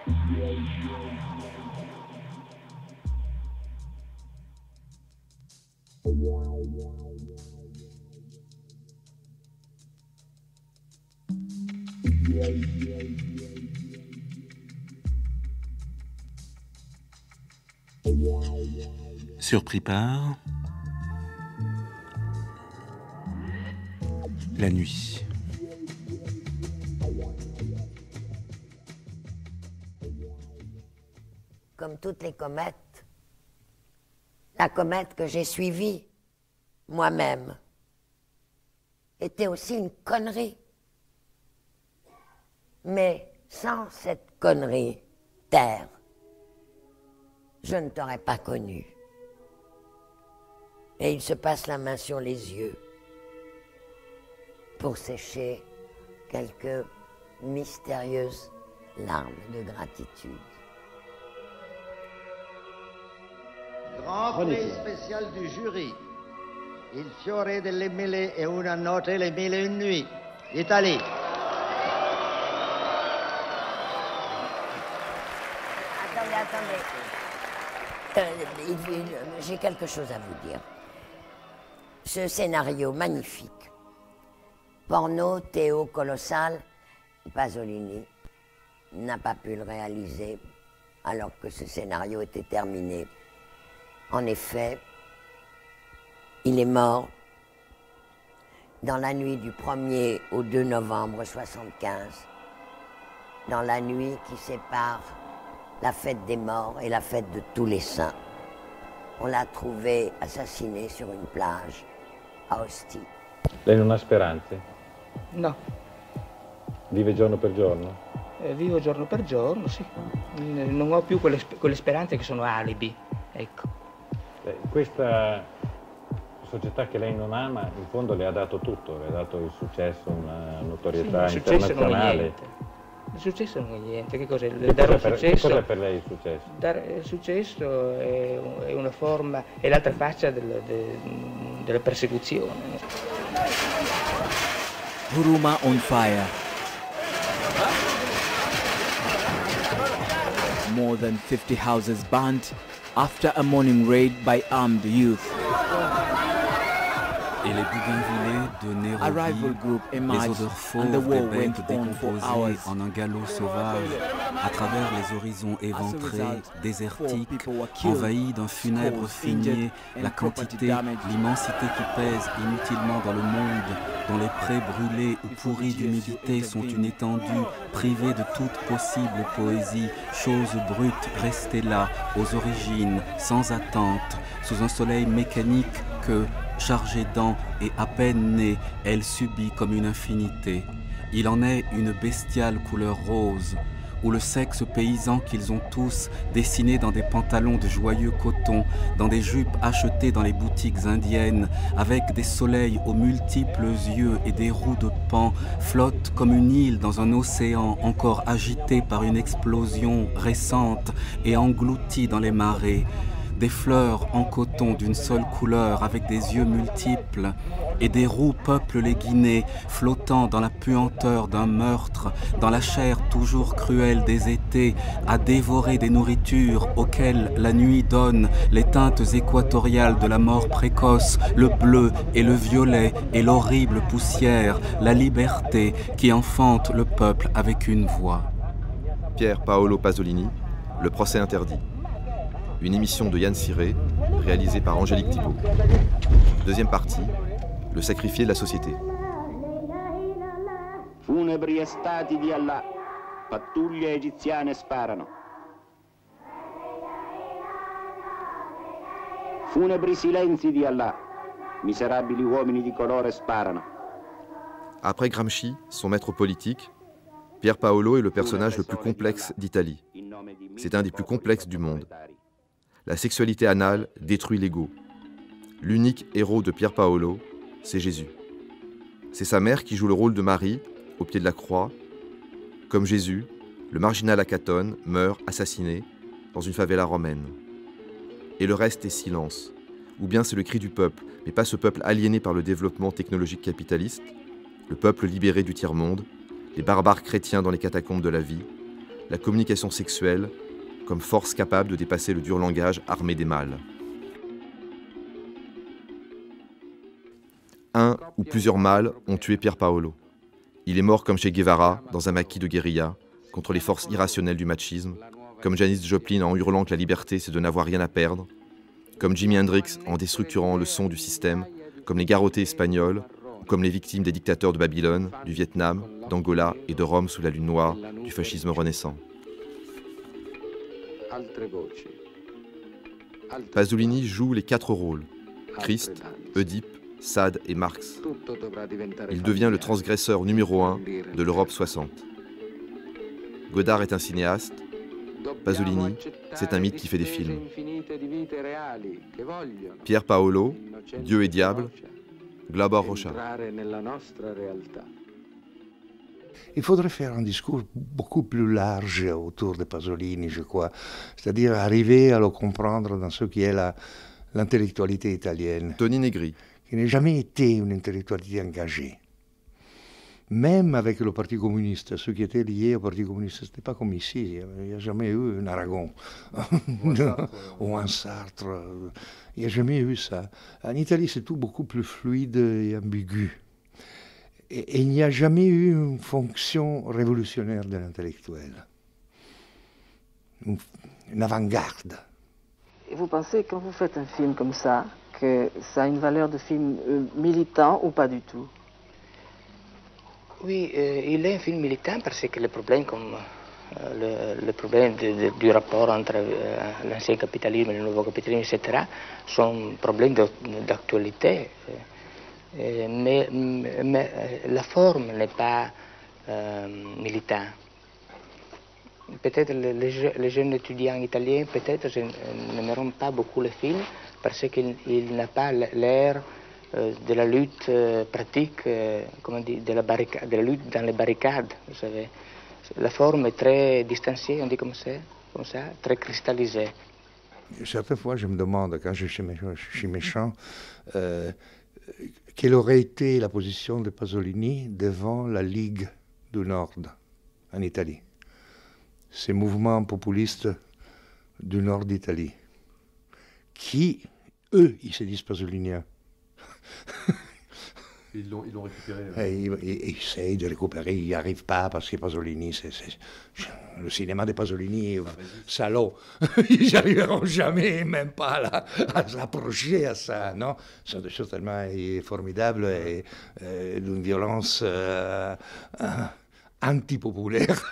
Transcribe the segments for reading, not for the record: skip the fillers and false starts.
Surpris par la nuit. Comme toutes les comètes, la comète que j'ai suivie moi-même était aussi une connerie. Mais sans cette connerie, Terre, je ne t'aurais pas connu. Et il se passe la main sur les yeux pour sécher quelques mystérieuses larmes de gratitude. Grand prix spécial du jury. Il fiore delle mille e una notte, le mille et une nuits. Italie. Attendez. J'ai quelque chose à vous dire. Ce scénario magnifique, porno Théo colossal, Pasolini n'a pas pu le réaliser alors que ce scénario était terminé. En effet, il est mort dans la nuit du 1er au 2 novembre 1975, dans la nuit qui sépare la fête des morts et la fête de tous les saints. On l'a trouvé assassiné sur une plage a Ostie. Lei non ha speranze? No. Vive giorno per giorno? Vivo giorno per giorno, sì. Non ho più quelle speranze che sono alibi, ecco. Questa società che lei non ama, in fondo le ha dato tutto, le ha dato il successo, una notorietà internazionale. Il successo non è niente, che cos'è? Cos'è per lei il successo? Il successo è una forma, è l'altra faccia della persecuzione. Huruma on fire. More than 50 houses burnt after a morning raid by armed youth. Et les bougainvillées de Nairobi, A rival group les emerged odeurs and the fauves war des went bêtes on for décomposées hours. en un galop sauvage, à travers les horizons As a éventrés, result, 4 désertiques, people were killed, envahis d'un funèbre scores injured, fumier, and la property quantité, damage. l'immensité qui pèse inutilement dans le monde, dont les prés brûlés ou pourris d'humidité sont une étendue, privée de toute possible poésie, chose brute restée là, aux origines, sans attente, sous un soleil mécanique que, chargée d'ans et à peine née, elle subit comme une infinité. Il en est une bestiale couleur rose, où le sexe paysan qu'ils ont tous, dessiné dans des pantalons de joyeux coton, dans des jupes achetées dans les boutiques indiennes, avec des soleils aux multiples yeux et des roues de pan, flotte comme une île dans un océan encore agité par une explosion récente et englouti dans les marées. Des fleurs en coton d'une seule couleur avec des yeux multiples, et des roues peuplent les Guinées, flottant dans la puanteur d'un meurtre, dans la chair toujours cruelle des étés, à dévorer des nourritures auxquelles la nuit donne les teintes équatoriales de la mort précoce, le bleu et le violet et l'horrible poussière, la liberté qui enfante le peuple avec une voix. Pier Paolo Pasolini, Le procès interdit. Une émission de Yann Siré, réalisée par Angélique Thibault. Deuxième partie, le sacrifié de la société. Funebri estati di Allah, pattuglie egiziane sparano. Funebri silenzi di Allah, miserabili uomini di colore sparano. Après Gramsci, son maître politique, Pier Paolo est le personnage le plus complexe d'Italie. C'est un des plus complexes du monde. La sexualité anale détruit l'ego. L'unique héros de Pier Paolo, c'est Jésus. C'est sa mère qui joue le rôle de Marie, au pied de la croix. Comme Jésus, le marginal à Catone meurt assassiné dans une favela romaine. Et le reste est silence. Ou bien c'est le cri du peuple, mais pas ce peuple aliéné par le développement technologique capitaliste, le peuple libéré du tiers-monde, les barbares chrétiens dans les catacombes de la vie, la communication sexuelle comme force capable de dépasser le dur langage armé des mâles. Un ou plusieurs mâles ont tué Pier Paolo. Il est mort comme Che Guevara dans un maquis de guérilla contre les forces irrationnelles du machisme, comme Janis Joplin en hurlant que la liberté c'est de n'avoir rien à perdre, comme Jimi Hendrix en déstructurant le son du système, comme les garrottés espagnols, ou comme les victimes des dictateurs de Babylone, du Vietnam, d'Angola et de Rome sous la lune noire du fascisme renaissant. Pasolini joue les 4 rôles, Christ, Oedipe, Sade et Marx. Il devient le transgresseur numéro 1 de l'Europe 60. Godard est un cinéaste, Pasolini, c'est un mythe qui fait des films. Pier Paolo, Dieu et diable, Glauber Rocha. Il faudrait faire un discours beaucoup plus large autour de Pasolini, je crois. C'est-à-dire arriver à le comprendre dans ce qui est l'intellectualité italienne. Tony Negri. Qui n'a jamais été une intellectualité engagée. Même avec le Parti communiste, ceux qui étaient liés au Parti communiste, ce n'était pas comme ici. Il n'y a jamais eu un Aragon ou un Sartre. Il n'y a jamais eu ça. En Italie, c'est tout beaucoup plus fluide et ambigu. Et il n'y a jamais eu une fonction révolutionnaire de l'intellectuel. Une avant-garde. Et vous pensez, quand vous faites un film comme ça, que ça a une valeur de film militant ou pas du tout? Oui, il est un film militant parce que les problèmes comme le problème du rapport entre l'ancien capitalisme et le nouveau capitalisme, etc., sont problèmes d'actualité. Mais la forme n'est pas militante. Peut-être les jeunes étudiants italiens peut-être n'aimeront pas beaucoup le film parce qu'il n'a pas l'air de la lutte pratique, comment dire, de la lutte dans les barricades, vous savez. La forme est très distanciée, on dit comme ça, très cristallisée. Certaines fois, je me demande, quand je suis méchant, quelle aurait été la position de Pasolini devant la Ligue du Nord en Italie, ces mouvements populistes du nord d'Italie, qui, eux, ils se disent pasoliniens. Ils l'ont récupéré. Ils essayent de récupérer, ils n'y arrivent pas parce que Pasolini, le cinéma de Pasolini, salaud. Ils n'y arriveront jamais, même pas à s'approcher à ça, non? Ce sont des choses tellement formidables et d'une violence antipopulaire.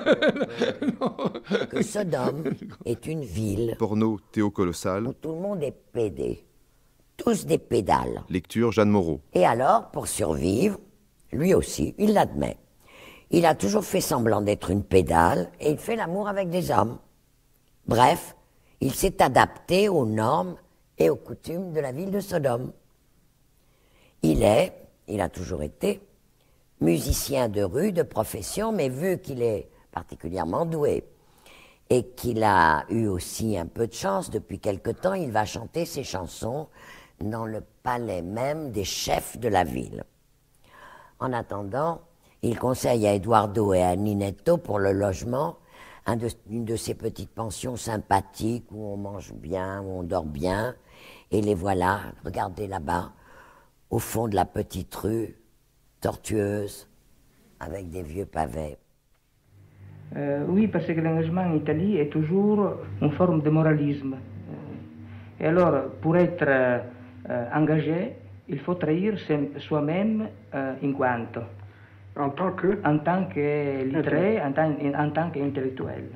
Que Sodome est une ville. Porno Théo Colossal. Où tout le monde est pédé. Tous des pédales. Lecture Jeanne Moreau. Et alors, pour survivre, lui aussi, il l'admet. Il a toujours fait semblant d'être une pédale et il fait l'amour avec des hommes. Bref, il s'est adapté aux normes et aux coutumes de la ville de Sodome. Il a toujours été, musicien de rue, de profession, mais vu qu'il est particulièrement doué et qu'il a eu aussi un peu de chance, depuis quelque temps, il va chanter ses chansons dans le palais même des chefs de la ville. En attendant, il conseille à Eduardo et à Ninetto pour le logement une de ces petites pensions sympathiques où on mange bien, où on dort bien, et les voilà, regardez là-bas, au fond de la petite rue, tortueuse, avec des vieux pavés. Oui, parce que l'engagement en Italie est toujours une forme de moralisme. Et alors, pour être engagé, il faut trahir soi-même in quanto. En tant que? En tant que littré, en tant qu'intellectuel.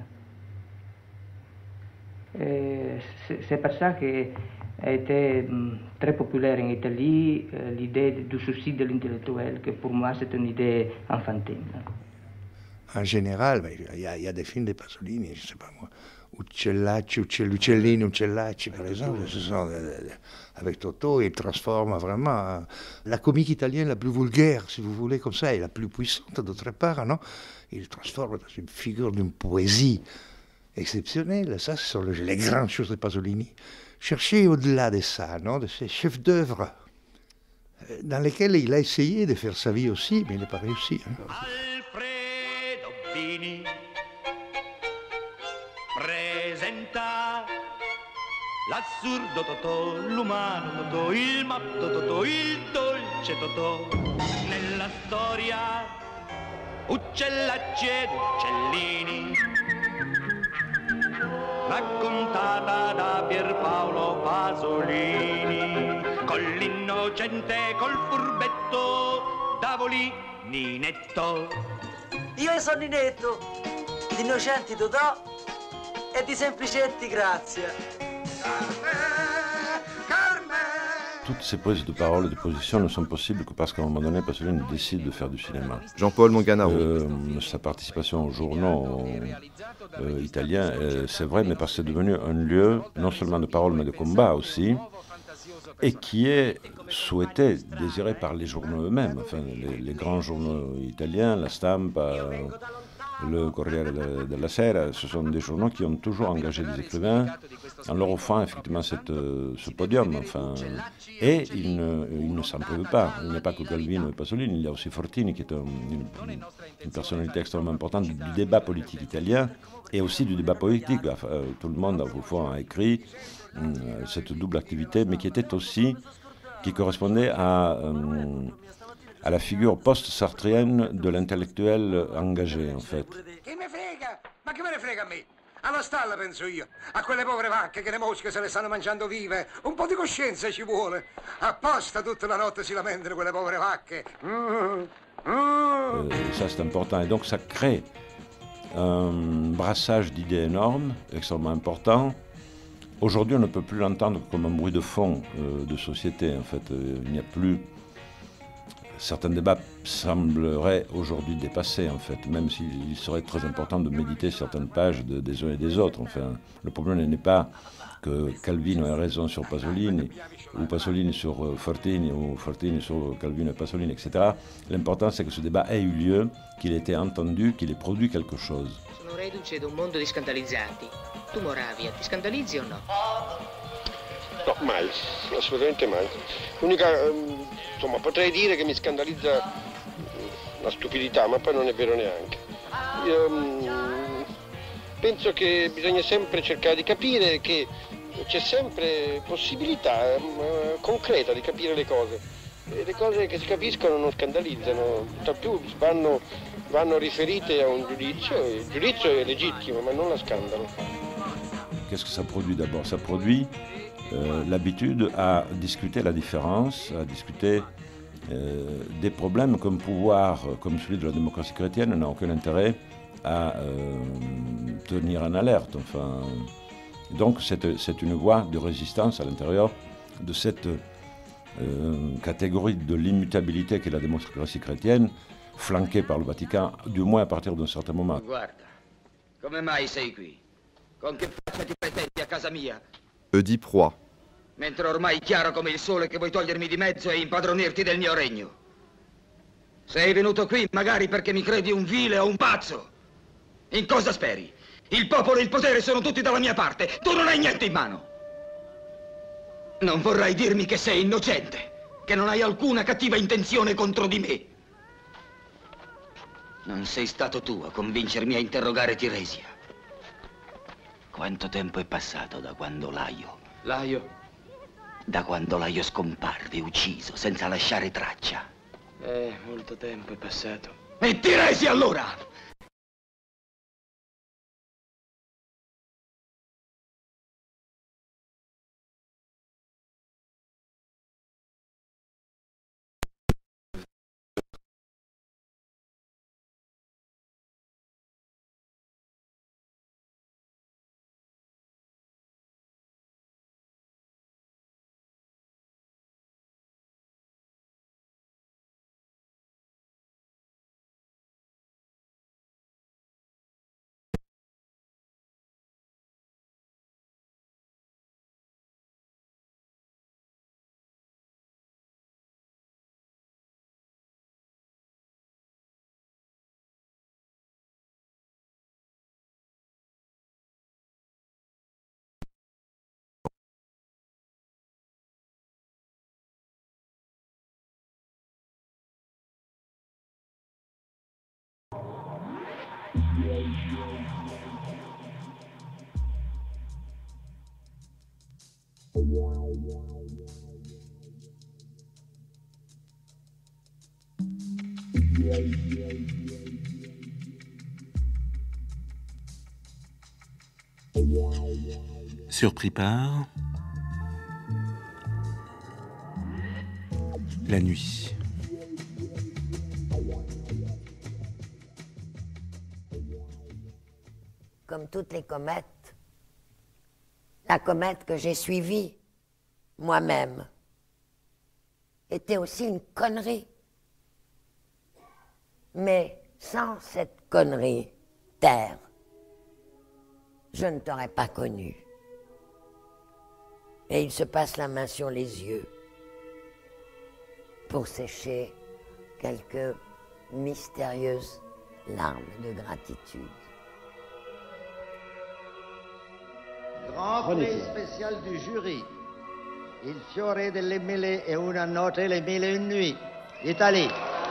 C'est pour ça qu'a été très populaire en Italie l'idée du suicide de l'intellectuel, que pour moi c'est une idée enfantine. En général, il y a des films de Pasolini, je ne sais pas moi, Uccellini, Uccellacci, par exemple, ce sont, avec Totò, il transforme vraiment la comique italienne la plus vulgaire, si vous voulez, comme ça, et la plus puissante d'autre part, non? Il transforme dans une figure d'une poésie exceptionnelle. Ça, ce sont les grandes choses de Pasolini. Cherchez au-delà de ça, non? De ces chefs-d'œuvre dans lesquels il a essayé de faire sa vie aussi, mais il n'a pas réussi. Hein. presenta l'assurdo Totò, l'umano Totò, il matto Totò, il dolce Totò. Nella storia uccellacci ed uccellini, raccontata da Pierpaolo Pasolini, con l'innocente, col furbetto, Davoli, Ninetto. Io sono Ninetto, di innocenti Totò e di semplicetti Grazia. Toutes ces prises de parole et de position ne sont possibles que parce qu'à un moment donné, Pasolini décide de faire du cinéma. Jean-Paul Monganaro. Sa participation aux journaux italiens, c'est vrai, mais parce que c'est devenu un lieu non seulement de parole, mais de combat aussi, et qui est souhaité, désiré par les journaux eux-mêmes, enfin les grands journaux italiens, la Stampa, le Corriere della Sera, ce sont des journaux qui ont toujours engagé des écrivains en leur offrant effectivement ce podium. Enfin, et il ne s'en prive pas. Il n'y a pas que Calvino et Pasolini, il y a aussi Fortini qui est une personnalité extrêmement importante du débat politique italien et aussi du débat politique. Enfin, tout le monde au fond a écrit cette double activité, mais qui était aussi, qui correspondait à la figure post-sartrienne de l'intellettuel engagé, en fait. Che me frega? Ma che me ne frega a me? Alla stalla penso io, a quelle povere vacche che le mosche se le stanno mangiando vive. Un po' di coscienza ci vuole. Apposta tutta la notte si lamentano quelle povere vacche. Ça c'est important, et donc ça crée un brassage d'idées énorme, extrêmement important. Aujourd'hui, on ne peut plus l'entendre comme un bruit de fond de société. En fait, il n'y a plus... Certains débats sembleraient aujourd'hui dépassés, en fait, même s'il serait très important de méditer certaines pages des uns et des autres. Enfin, le problème n'est pas que Calvino ait raison sur Pasolini, ou Pasolini sur Fortini, ou Fortini sur Calvino et Pasolini, etc. L'important, c'est que ce débat ait eu lieu, qu'il ait été entendu, qu'il ait produit quelque chose. Sono reduce da un mondo di scandalizzati. Tu, Moravia, ti scandalizzi o no? No, mai, assolutamente mai. L'unica, insomma, potrei dire che mi scandalizza la stupidità, ma poi non è vero neanche. Io penso che bisogna sempre cercare di capire che c'è sempre possibilità concreta di capire le cose. E le cose che si capiscono non scandalizzano, tutt'al più vanno riferite a un giudizio, e il giudizio è legittimo, ma non la scandalo. Qu'est-ce que ça produit d'abord? Ça produit l'habitude à discuter la différence, à discuter des problèmes qu'un pouvoir comme celui de la démocratie chrétienne n'a aucun intérêt à tenir en alerte. Enfin, donc c'est une voie de résistance à l'intérieur de cette catégorie de l'immutabilité qu'est la démocratie chrétienne, flanquée par le Vatican, du moins à partir d'un certain moment. Guarda, come mai sei qui? Con che faccia ti pretendi a casa mia? Oedipe Roy. Mentre ormai è chiaro come il sole che vuoi togliermi di mezzo e impadronirti del mio regno. Sei venuto qui magari perché mi credi un vile o un pazzo. In cosa speri? Il popolo e il potere sono tutti dalla mia parte. Tu non hai niente in mano. Non vorrai dirmi che sei innocente, che non hai alcuna cattiva intenzione contro di me. Non sei stato tu a convincermi a interrogare Tiresia. Quanto tempo è passato da quando Laio? Laio? Da quando Laio scomparve, ucciso, senza lasciare traccia. Molto tempo è passato. E Tiresi allora! Surpris par la nuit. Comme toutes les comètes, la comète que j'ai suivie moi-même était aussi une connerie. Mais sans cette connerie, Terre, je ne t'aurais pas connu. Et il se passe la main sur les yeux pour sécher quelques mystérieuses larmes de gratitude. Grand prix spécial du jury. Il fiore delle mille e una notte, les mille et une nuits. Italie.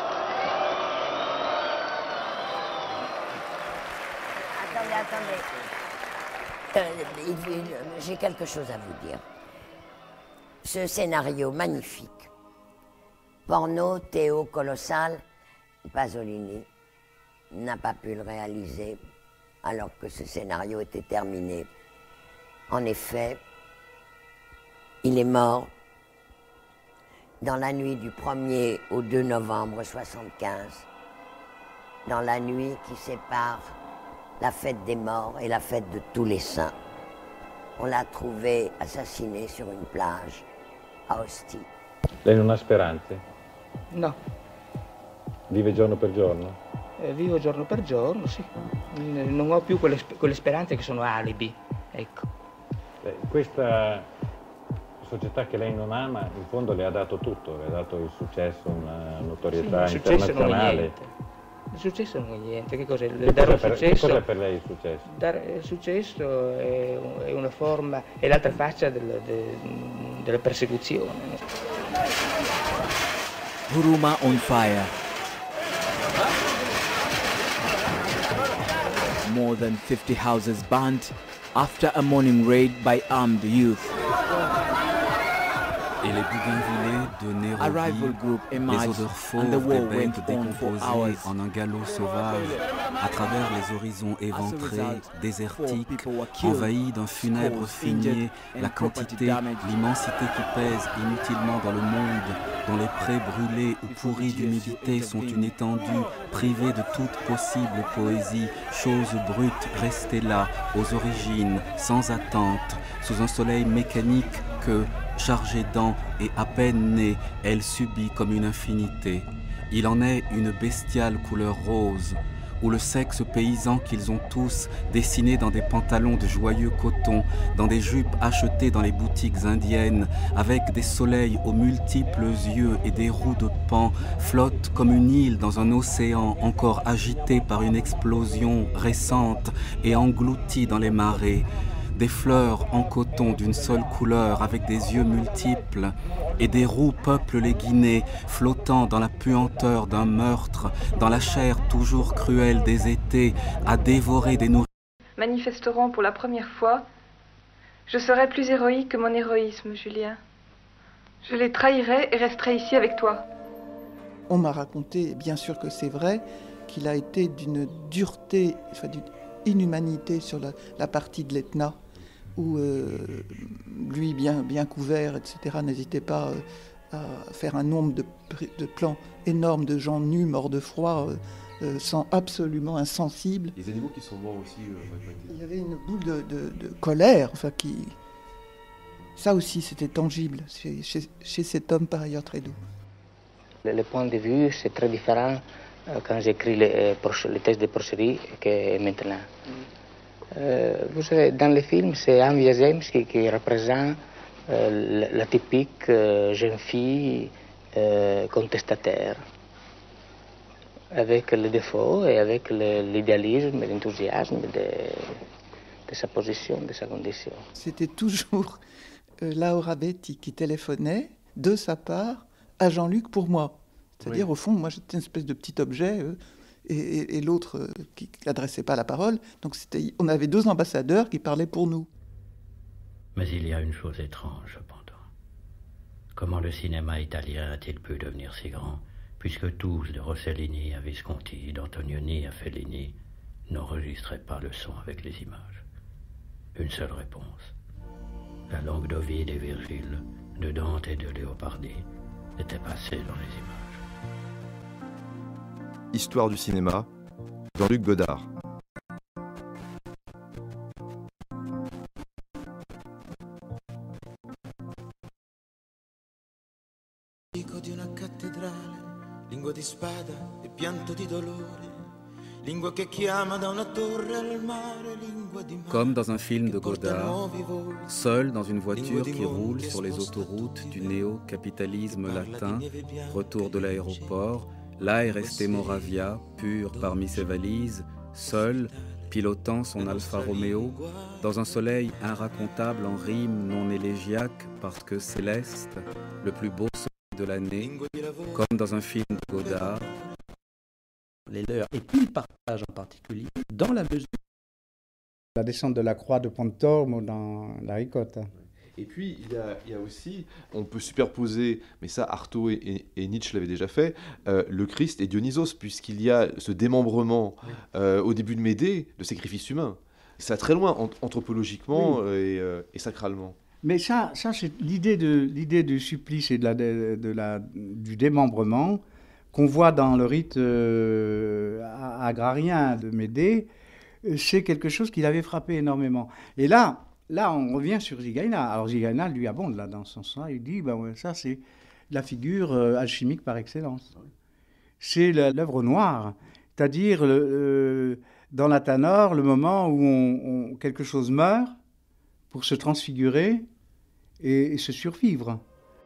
Attendez. J'ai quelque chose à vous dire. Ce scénario magnifique, porno Théo colossal, Pasolini n'a pas pu le réaliser alors que ce scénario était terminé. En effet, il est mort dans la nuit du 1er au 2 novembre 1975, dans la nuit qui sépare la fête des morts et la fête de tous les saints. On l'a trouvé assassiné sur une plage a Ostie. Lei non ha speranze? No. Vive giorno per giorno? Vivo giorno per giorno, sì. Non ho più quelle speranze che sono alibi, ecco. Questa società che lei non ama, in fondo le ha dato tutto, le ha dato il successo, una notorietà internazionale. Il successo non è niente, che cos'è? Che cos'è per lei il successo? Il successo è una forma, è l'altra faccia della persecuzione. Huruma on fire. More than 50 houses burnt after a morning raid by armed youth. Et les bougainvillées de Nairobi, les odeurs fauves des bêtes décomposées en un galop sauvage, à travers les horizons éventrés, désertiques, envahis d'un funèbre fumier, la quantité, l'immensité qui pèse inutilement dans le monde, dont les prés brûlés ou pourris d'humidité sont une étendue, privée de toute possible poésie, chose brute restée là, aux origines, sans attente, sous un soleil mécanique que, chargée d'ans et à peine née, elle subit comme une infinité. Il en est une bestiale couleur rose, où le sexe paysan qu'ils ont tous, dessiné dans des pantalons de joyeux coton, dans des jupes achetées dans les boutiques indiennes, avec des soleils aux multiples yeux et des roues de pan, flotte comme une île dans un océan encore agité par une explosion récente et englouti dans les marées. Des fleurs en coton d'une seule couleur avec des yeux multiples, et des roues peuplent les Guinées, flottant dans la puanteur d'un meurtre, dans la chair toujours cruelle des étés, à dévorer des nourritures. Manifesteront pour la première fois, je serai plus héroïque que mon héroïsme, Julien. Je les trahirai et resterai ici avec toi. On m'a raconté, bien sûr que c'est vrai, qu'il a été d'une dureté, enfin d'une inhumanité sur la partie de l'Etna, où lui, bien couvert, etc., n'hésitait pas à faire un nombre de plans énormes de gens nus, morts de froid, absolument insensibles. Les animaux qui sont morts aussi. Il y avait une boule de colère, enfin, qui... Ça aussi, c'était tangible chez cet homme par ailleurs très doux. Le point de vue, c'est très différent quand j'écris les textes de Porchery que maintenant. Vous savez, dans le film, c'est Anne Wiazemski qui représente la typique jeune fille contestataire, avec les défauts et avec l'idéalisme et l'enthousiasme de sa position, de sa condition. C'était toujours Laura Betti qui téléphonait de sa part à Jean-Luc pour moi. C'est-à-dire, oui. Au fond, moi, j'étais une espèce de petit objet et l'autre qui n'adressait pas la parole. Donc, on avait deux ambassadeurs qui parlaient pour nous. Mais il y a une chose étrange, cependant. Comment le cinéma italien a-t-il pu devenir si grand, puisque tous, de Rossellini à Visconti, d'Antonioni à Fellini, n'enregistraient pas le son avec les images? Une seule réponse. La langue d'Ovide et Virgile, de Dante et de Leopardi, était passée dans les images. Histoire du cinéma, Jean-Luc Godard. Di una cattedrale, lingua di spada e pianto di dolore, lingua che chiama da una torre al mare, lingua di mare. Comme dans un film de Godard, seul dans une voiture qui roule sur les autoroutes du néo-capitalisme latin, retour de l'aéroport, là est resté Moravia, pur parmi ses valises, seul, pilotant son Alfa Romeo, dans un soleil inracontable en rimes non élégiaques parce que céleste, le plus beau soleil de l'année, comme dans un film de Godard. Les leurs, et puis le partage en particulier, dans la mesure. La descente de la croix de Pontormo dans la Ricotta. Et puis, il y a aussi, on peut superposer, mais ça Artaud et Nietzsche l'avaient déjà fait, le Christ et Dionysos, puisqu'il y a ce démembrement au début de Médée, le sacrifice humain. Ça va très loin, anthropologiquement et sacralement. Mais ça c'est l'idée du supplice et du démembrement qu'on voit dans le rite agrarien de Médée. C'est quelque chose qui l'avait frappé énormément. Et là, on revient sur Zigaïna. Alors Zigaïna lui abonde là dans son sens. Il dit, ça c'est la figure alchimique par excellence. C'est l'œuvre noire, c'est-à-dire dans la Tanor, le moment où quelque chose meurt pour se transfigurer et se survivre.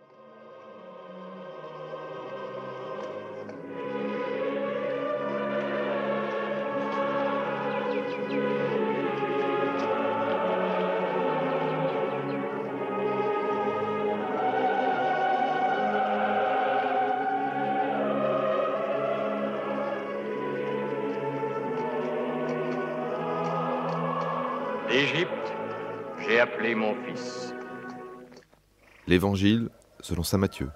D'Égypte, j'ai appelé mon fils. L'Évangile selon saint Matthieu.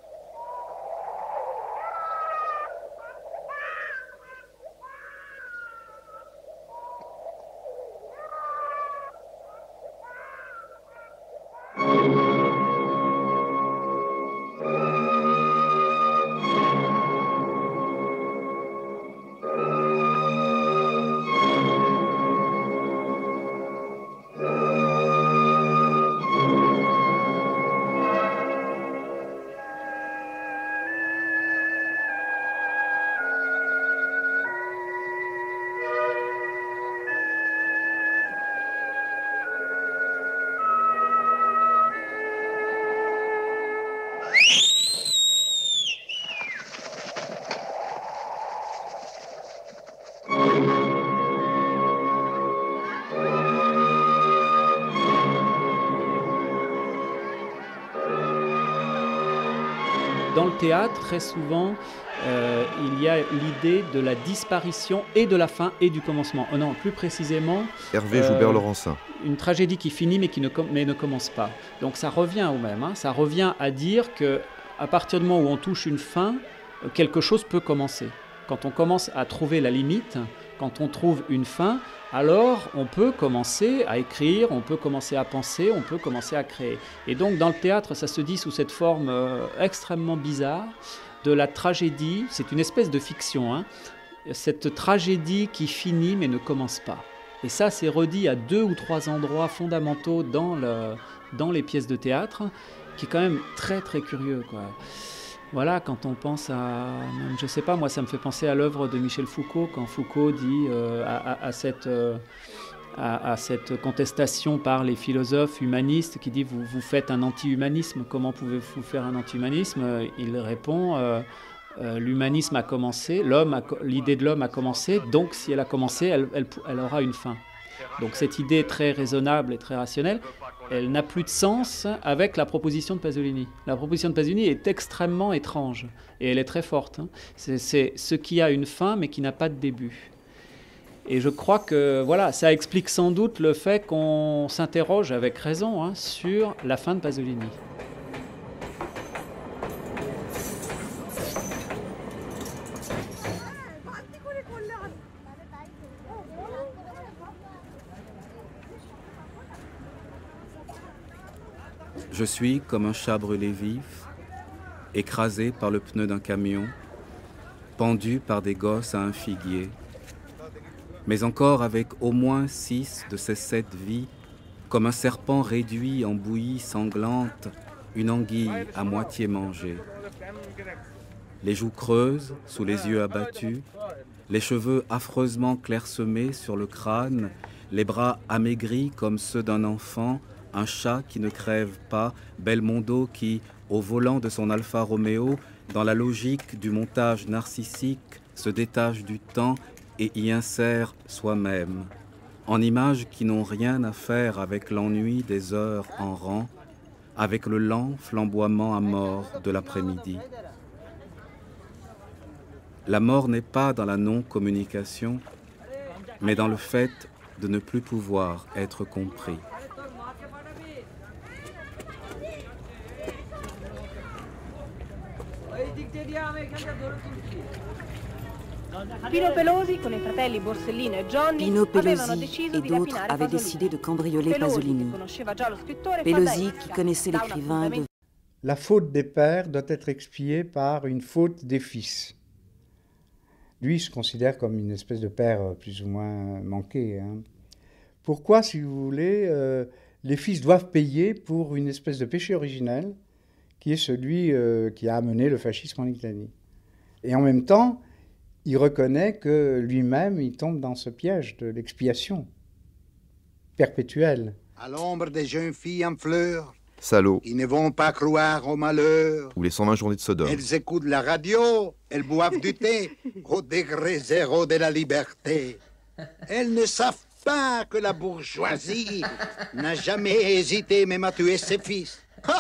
Dans le théâtre, très souvent, il y a l'idée de la disparition et de la fin et du commencement. Oh non, plus précisément... Hervé Joubert-Laurencin. Une tragédie qui finit mais qui ne commence pas. Donc ça revient au même. Ça revient à dire qu'à partir du moment où on touche une fin, quelque chose peut commencer. Quand on commence à trouver la limite, quand on trouve une fin, alors on peut commencer à écrire, on peut commencer à penser, on peut commencer à créer. Et donc dans le théâtre, ça se dit sous cette forme extrêmement bizarre de la tragédie. C'est une espèce de fiction, cette tragédie qui finit mais ne commence pas. Et ça, c'est redit à 2 ou 3 endroits fondamentaux dans les pièces de théâtre, qui est quand même très très curieux, quoi. Voilà, quand on pense à... Je sais pas, moi, ça me fait penser à l'œuvre de Michel Foucault, quand Foucault dit à cette contestation par les philosophes humanistes qui dit vous faites un anti-humanisme, comment pouvez-vous faire un anti-humanisme? Il répond l'humanisme a commencé, l'idée de l'homme a commencé, donc si elle a commencé, elle aura une fin. Donc cette idée très raisonnable et très rationnelle, elle n'a plus de sens avec la proposition de Pasolini. La proposition de Pasolini est extrêmement étrange et elle est très forte. C'est ce qui a une fin mais qui n'a pas de début. Et je crois que voilà, ça explique sans doute le fait qu'on s'interroge avec raison hein, sur la fin de Pasolini. Je suis comme un chat brûlé vif, écrasé par le pneu d'un camion, pendu par des gosses à un figuier, mais encore avec au moins 6 de ces 7 vies, comme un serpent réduit en bouillie sanglante, une anguille à moitié mangée. Les joues creuses, sous les yeux abattus, les cheveux affreusement clairsemés sur le crâne, les bras amaigris comme ceux d'un enfant, un chat qui ne crève pas, Belmondo qui, au volant de son Alfa Romeo, dans la logique du montage narcissique, se détache du temps et y insère soi-même, en images qui n'ont rien à faire avec l'ennui des heures en rang, avec le lent flamboiement à mort de l'après-midi. La mort n'est pas dans la non-communication, mais dans le fait de ne plus pouvoir être compris. Pino Pelosi et d'autres avaient décidé de cambrioler Pasolini. Pelosi, qui connaissait l'écrivain de... La faute des pères doit être expiée par une faute des fils. Lui, il se considère comme une espèce de père plus ou moins manqué. Hein. Pourquoi, si vous voulez, les fils doivent payer pour une espèce de péché originel qui est celui qui a amené le fascisme en Italie. Et en même temps, il reconnaît que lui-même, il tombe dans ce piège de l'expiation perpétuelle. À l'ombre des jeunes filles en fleurs, Salaud, qui ne vont pas croire au malheur. Ou les 120 journées de Sodome. Elles écoutent la radio, elles boivent du thé, au degré zéro de la liberté. Elles ne savent pas que la bourgeoisie n'a jamais hésité même à tuer ses fils.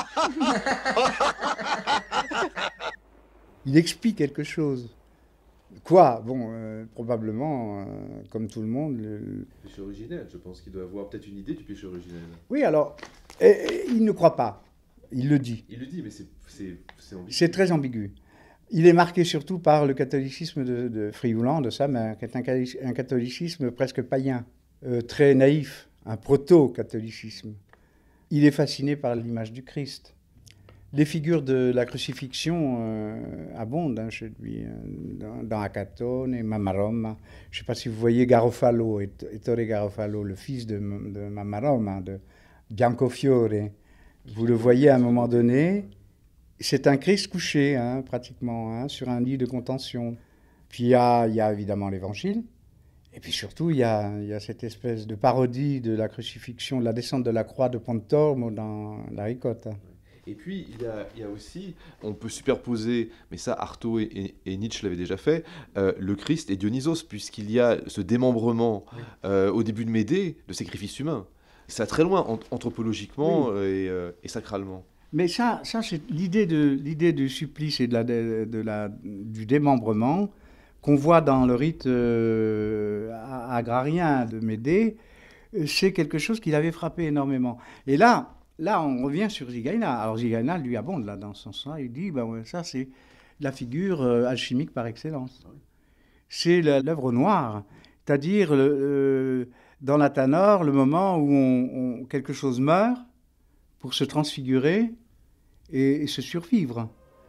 Il expie quelque chose. Quoi? Bon, probablement, comme tout le monde... Le péché originel, je pense qu'il doit avoir peut-être une idée du péché originel. Oui, alors, il ne croit pas. Il le dit. Il le dit, mais c'est ambigu. C'est très ambigu. Il est marqué surtout par le catholicisme de Frioulan, de sa mère, qui est un catholicisme presque païen, très naïf, un proto-catholicisme. Il est fasciné par l'image du Christ. Les figures de la crucifixion abondent chez lui, dans Acatone, Mamma Roma. Je ne sais pas si vous voyez Garofalo, Ettore Garofalo, le fils de Mamma Roma, de Biancofiore. Vous le voyez à un moment donné, c'est un Christ couché, hein, pratiquement, sur un lit de contention. Puis il y a évidemment l'Évangile, et puis surtout il y a cette espèce de parodie de la crucifixion, de la descente de la croix de Pontormo dans La Ricotta. Et puis, il y a aussi, on peut superposer, mais ça Artaud et Nietzsche l'avaient déjà fait, le Christ et Dionysos, puisqu'il y a ce démembrement au début de Médée de sacrifice humain. Ça va très loin anthropologiquement et sacralement. Mais ça c'est l'idée du supplice et du démembrement qu'on voit dans le rite agrarien de Médée. C'est quelque chose qui l'avait frappé énormément. Et là, on revient sur Zigaïna. Alors Zigaïna, lui, abonde là dans ce sens-là. Il dit, ça c'est la figure alchimique par excellence. C'est l'œuvre noire, c'est-à-dire dans la Tanor, le moment où quelque chose meurt pour se transfigurer et se survivre.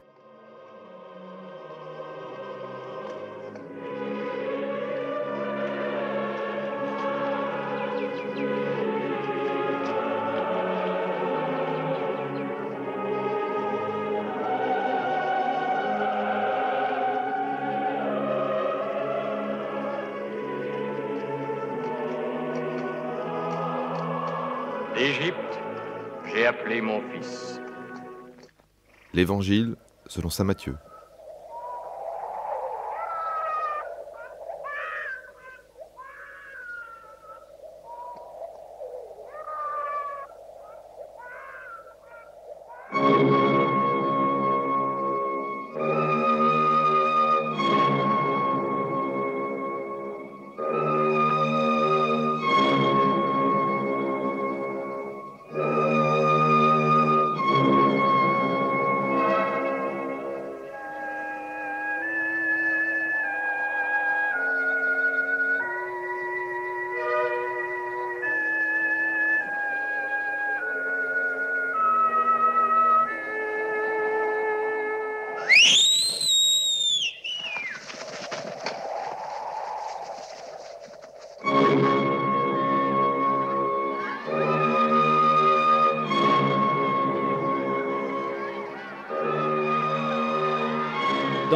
D'Égypte, j'ai appelé mon fils. L'Évangile selon saint Matthieu.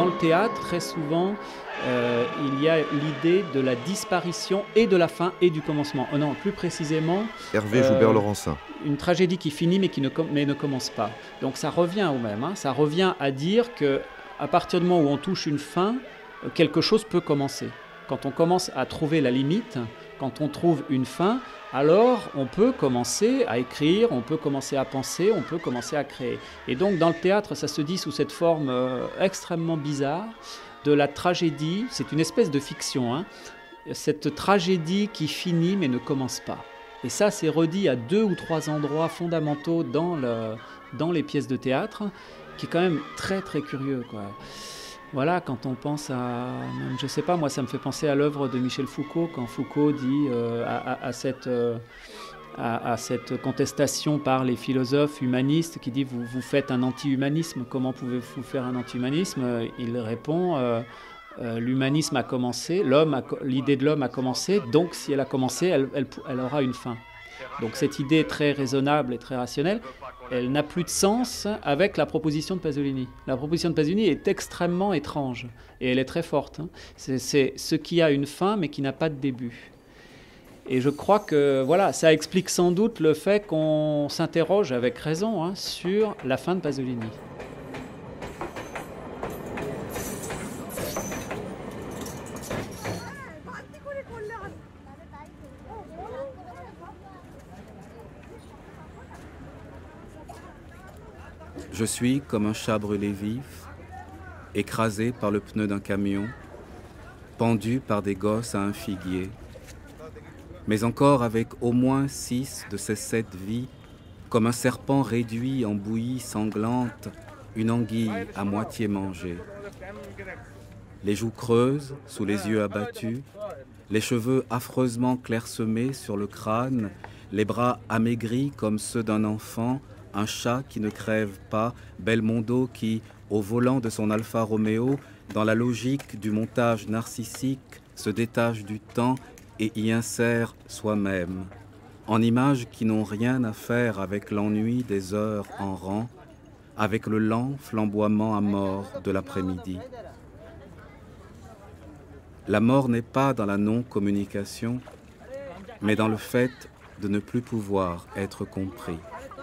dans le théâtre, très souvent, il y a l'idée de la disparition et de la fin et du commencement. Oh non, plus précisément... Hervé Joubert-Laurencin. Une tragédie qui finit mais qui ne commence pas. Donc ça revient au même. Hein, ça revient à dire qu'à partir du moment où on touche une fin, quelque chose peut commencer. Quand on commence à trouver la limite, quand on trouve une fin, alors on peut commencer à écrire, on peut commencer à penser, on peut commencer à créer. Et donc dans le théâtre, ça se dit sous cette forme extrêmement bizarre de la tragédie. C'est une espèce de fiction, hein, cette tragédie qui finit mais ne commence pas. Et ça, c'est redit à 2 ou 3 endroits fondamentaux dans les pièces de théâtre, qui est quand même très très curieux, quoi. Voilà, quand on pense à... Je sais pas, moi ça me fait penser à l'œuvre de Michel Foucault, quand Foucault dit à cette contestation par les philosophes humanistes qui dit vous faites un anti-humanisme, comment pouvez-vous faire un anti-humanisme? Il répond l'humanisme a commencé, l'idée de l'homme a commencé, donc si elle a commencé, elle aura une fin. Donc cette idée très raisonnable et très rationnelle, elle n'a plus de sens avec la proposition de Pasolini. La proposition de Pasolini est extrêmement étrange et elle est très forte. Hein. C'est ce qui a une fin mais qui n'a pas de début. Et je crois que voilà, ça explique sans doute le fait qu'on s'interroge avec raison, hein, sur la fin de Pasolini. Je suis comme un chat brûlé vif, écrasé par le pneu d'un camion, pendu par des gosses à un figuier, mais encore avec au moins 6 de ces 7 vies, comme un serpent réduit en bouillie sanglante, une anguille à moitié mangée. Les joues creuses, sous les yeux abattus, les cheveux affreusement clairsemés sur le crâne, les bras amaigris comme ceux d'un enfant, un chat qui ne crève pas, Belmondo qui, au volant de son Alfa Romeo, dans la logique du montage narcissique, se détache du temps et y insère soi-même, en images qui n'ont rien à faire avec l'ennui des heures en rang, avec le lent flamboiement à mort de l'après-midi. La mort n'est pas dans la non-communication, mais dans le fait de ne plus pouvoir être compris.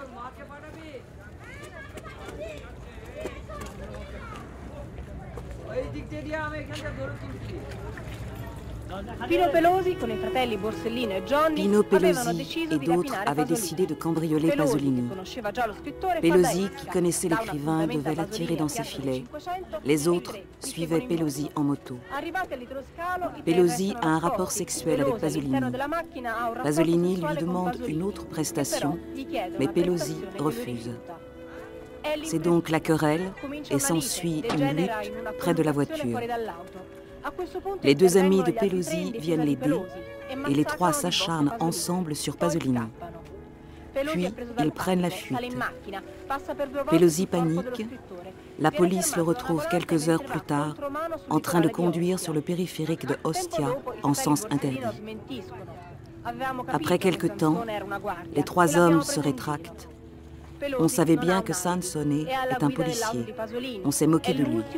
Pino Pelosi, con i fratelli Borsellino e Johnny, Pino Pelosi et d'autres avaient décidé de cambrioler Pasolini. Pelosi, qui connaissait l'écrivain, devait l'attirer dans ses filets. Les autres suivaient Pelosi en moto. Pelosi a un rapport sexuel avec Pasolini. Pasolini lui demande une autre prestation, mais Pelosi refuse. C'est donc la querelle et s'ensuit une lutte près de la voiture. Les 2 amis de Pelosi viennent l'aider et les 3 s'acharnent ensemble sur Pasolini. Puis ils prennent la fuite. Pelosi panique. La police le retrouve quelques heures plus tard en train de conduire sur le périphérique de Ostia en sens interdit. Après quelque temps, les 3 hommes se rétractent. On savait bien que Sansone est un policier. On s'est moqué de lui.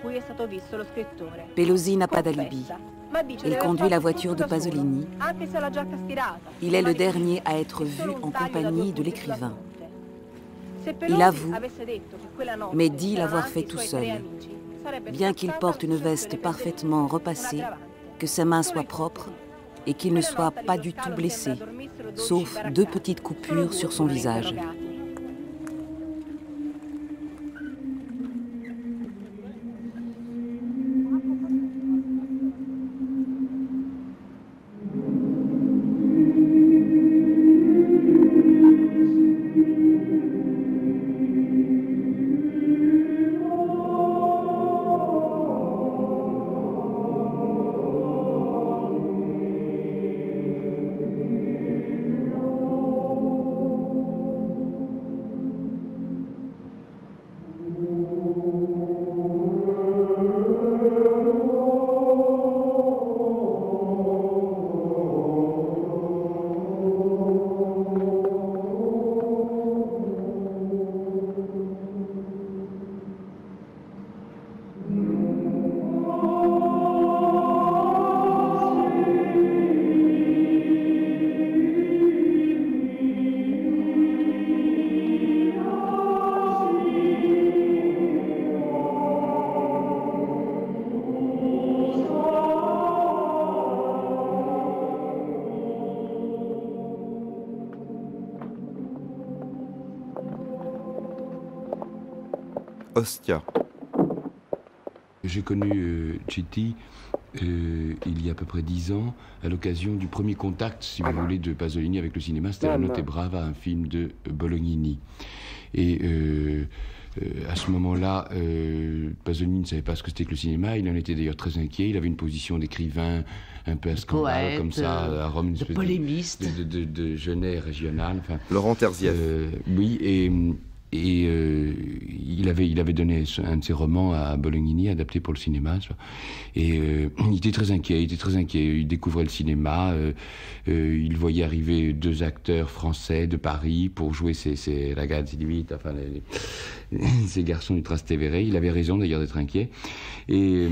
Pelosi n'a pas d'alibi. Il conduit la voiture de Pasolini. Il est le dernier à être vu en compagnie de l'écrivain. Il avoue, mais dit l'avoir fait tout seul. Bien qu'il porte une veste parfaitement repassée, que ses mains soient propres et qu'il ne soit pas du tout blessé, sauf 2 petites coupures sur son visage. Ostia. J'ai connu Citti il y a à peu près 10 ans, à l'occasion du premier contact, si vous voulez, de Pasolini avec le cinéma. C'était La Notte Brava, un film de Bolognini. Et à ce moment-là, Pasolini ne savait pas ce que c'était que le cinéma. Il en était d'ailleurs très inquiet. Il avait une position d'écrivain un peu à scandale, comme ça, à Rome, une espèce polémiste, de Genet régional. Enfin, Laurent Terzieff. Oui, et il avait donné un de ses romans à Bolognini, adapté pour le cinéma. Et il était très inquiet. Il découvrait le cinéma. Il voyait arriver 2 acteurs français de Paris pour jouer ces ragazzi di vita, enfin ces garçons du Trastevere. Il avait raison d'ailleurs d'être inquiet. Et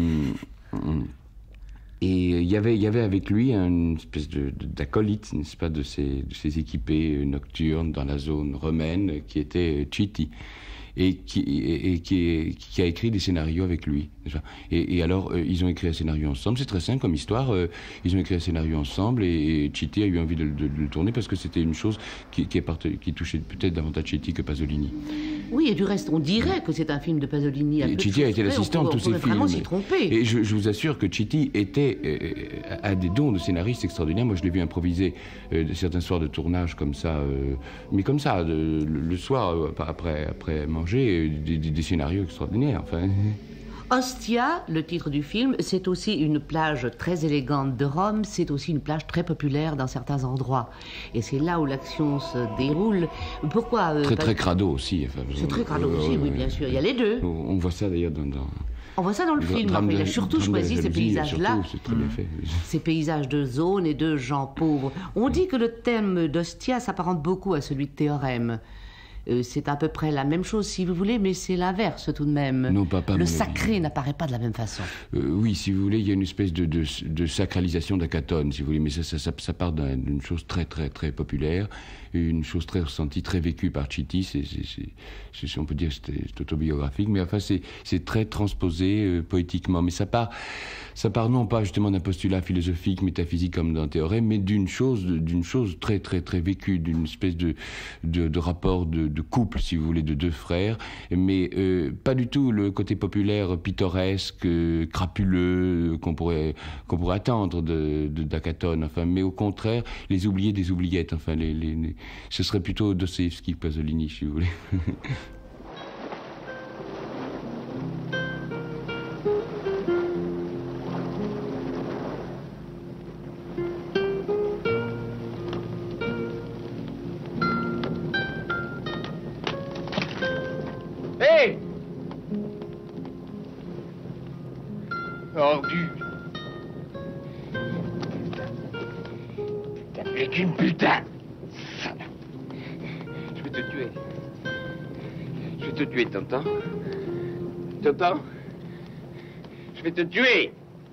il y avait avec lui une espèce d'acolyte, n'est-ce pas, de ces équipés nocturnes dans la zone romaine, qui était Citti, et qui a écrit des scénarios avec lui. Et alors, ils ont écrit un scénario ensemble. C'est très simple comme histoire. Ils ont écrit un scénario ensemble et Citti a eu envie de le tourner parce que c'était une chose qui touchait peut-être davantage Citti que Pasolini. Oui, et du reste, on dirait que c'est un film de Pasolini. Citti a été l'assistant de tous ces films. Vraiment s'y tromper. Et je vous assure que Citti a des dons de scénariste extraordinaires. Moi, je l'ai vu improviser certains soirs de tournage comme ça, mais comme ça, le soir, après manger, des scénarios extraordinaires. Enfin... Ostia, le titre du film, c'est aussi une plage très élégante de Rome, c'est aussi une plage très populaire dans certains endroits. Et c'est là où l'action se déroule. Pourquoi très crado aussi. Enfin, c'est très crado aussi, oui, bien sûr. Il y a les deux. On voit ça d'ailleurs On voit ça dans le film. Il a surtout choisi ces paysages-là. C'est très bien fait. Ces paysages de zones et de gens pauvres. On dit que le thème d'Ostia s'apparente beaucoup à celui de Théorème. C'est à peu près la même chose, si vous voulez, mais c'est l'inverse tout de même. Non, pas le sacré n'apparaît pas de la même façon. Oui, si vous voulez, il y a une espèce de sacralisation d'Akatone, si vous voulez, mais ça part d'une chose très, très, très populaire, une chose très ressentie, très vécue par Citti. On peut dire que c'est autobiographique, mais enfin, c'est très transposé poétiquement. Mais ça part non pas justement d'un postulat philosophique, métaphysique comme dans Théorème, mais d'une chose très, très, très vécue, d'une espèce de rapport de couple, si vous voulez, de 2 frères, mais pas du tout le côté populaire, pittoresque, crapuleux qu'on pourrait attendre d'Akatone, enfin, mais au contraire, les oubliés des oubliettes, enfin, ce serait plutôt Dostoïevski, Pasolini, si vous voulez. Ordure. T'es qu'une putain. Je vais te tuer. Je vais te tuer, t'entends? T'entends? Je vais te tuer.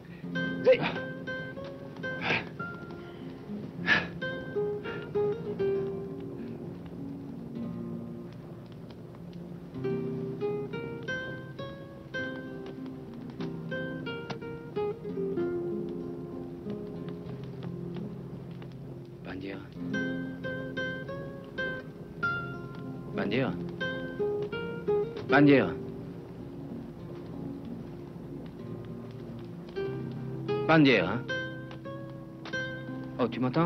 Bandiera. Bandiera, hein? Oh, tu m'entends?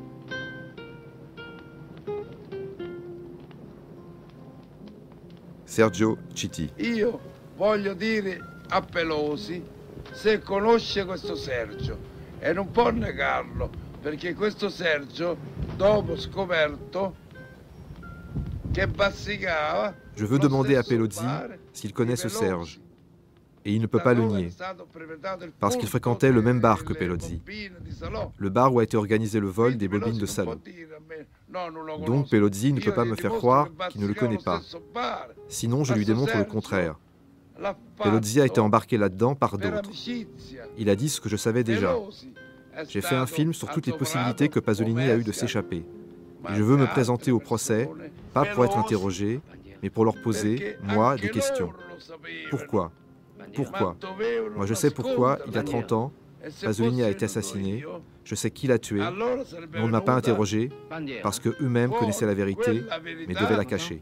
Sergio Citti. Io voglio dire a Pelosi se conosce questo Sergio e non può negarlo, perché questo Sergio, dopo scoperto che bazzicava... Je veux demander à Pelosi s'il connaît ce Serge. Et il ne peut pas le nier, parce qu'il fréquentait le même bar que Pelosi, le bar où a été organisé le vol des bobines de salon. Donc Pelosi ne peut pas me faire croire qu'il ne le connaît pas. Sinon, je lui démontre le contraire. Pelosi a été embarqué là-dedans par d'autres. Il a dit ce que je savais déjà. J'ai fait un film sur toutes les possibilités que Pasolini a eues de s'échapper. Je veux me présenter au procès, pas pour être interrogé, mais pour leur poser, moi, des questions. Pourquoi ? Pourquoi ? Moi, je sais pourquoi, il y a 30 ans, Pasolini a été assassiné, je sais qui l'a tué, mais on ne m'a pas interrogé parce qu'eux-mêmes connaissaient la vérité, mais devaient la cacher.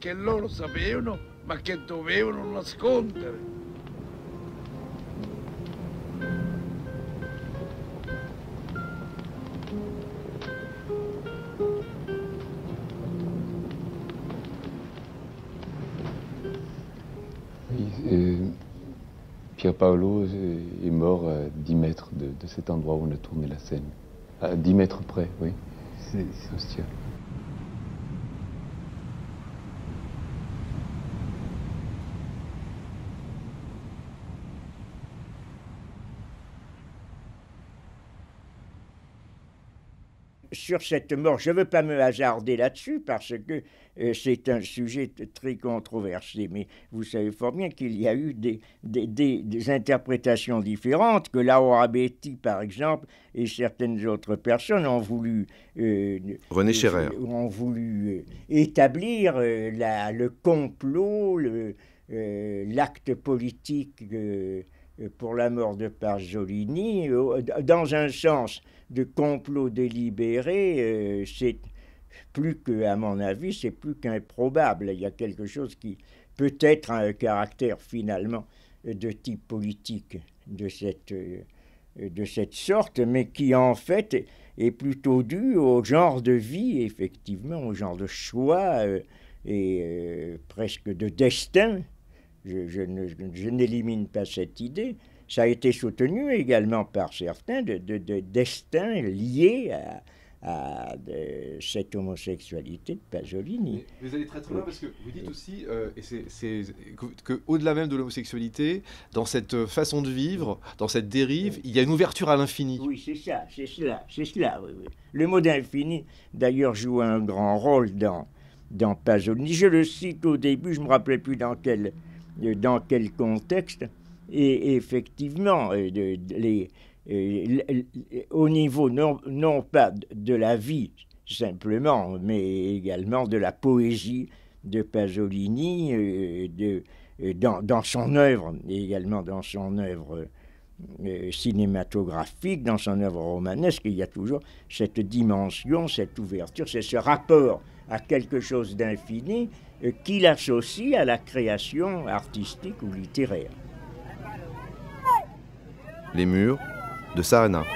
Pier Paolo est mort à 10 mètres de cet endroit où on a tourné la scène. À 10 mètres près, oui. C'est Ostia. Sur cette mort, je ne veux pas me hasarder là-dessus parce que c'est un sujet très controversé, mais vous savez fort bien qu'il y a eu des interprétations différentes, que Laura Betti, par exemple, et certaines autres personnes ont voulu, René Scherer. Ont voulu établir le complot, l'acte politique pour la mort de Pasolini, dans un sens de complot délibéré, c'est plus que, à mon avis, c'est plus qu'improbable. Il y a quelque chose qui peut-être a un caractère finalement de type politique de cette sorte, mais qui en fait est plutôt dû au genre de vie, effectivement, au genre de choix et presque de destin. Je n'élimine pas cette idée. Ça a été soutenu également par certains de destin lié à cette homosexualité de Pasolini. Mais vous allez très loin parce que vous dites aussi, qu'au-delà même de l'homosexualité, dans cette façon de vivre, dans cette dérive, il y a une ouverture à l'infini. Oui, c'est cela. Oui. Le mot d'infini, d'ailleurs, joue un grand rôle dans Pasolini. Je le cite au début, je ne me rappelais plus dans quel contexte, et effectivement, au niveau non pas de la vie simplement, mais également de la poésie de Pasolini, dans son œuvre, et également dans son œuvre cinématographique, dans son œuvre romanesque, il y a toujours cette dimension, cette ouverture, c'est ce rapport à quelque chose d'infini qu'il associe à la création artistique ou littéraire. Les murs de Sarna.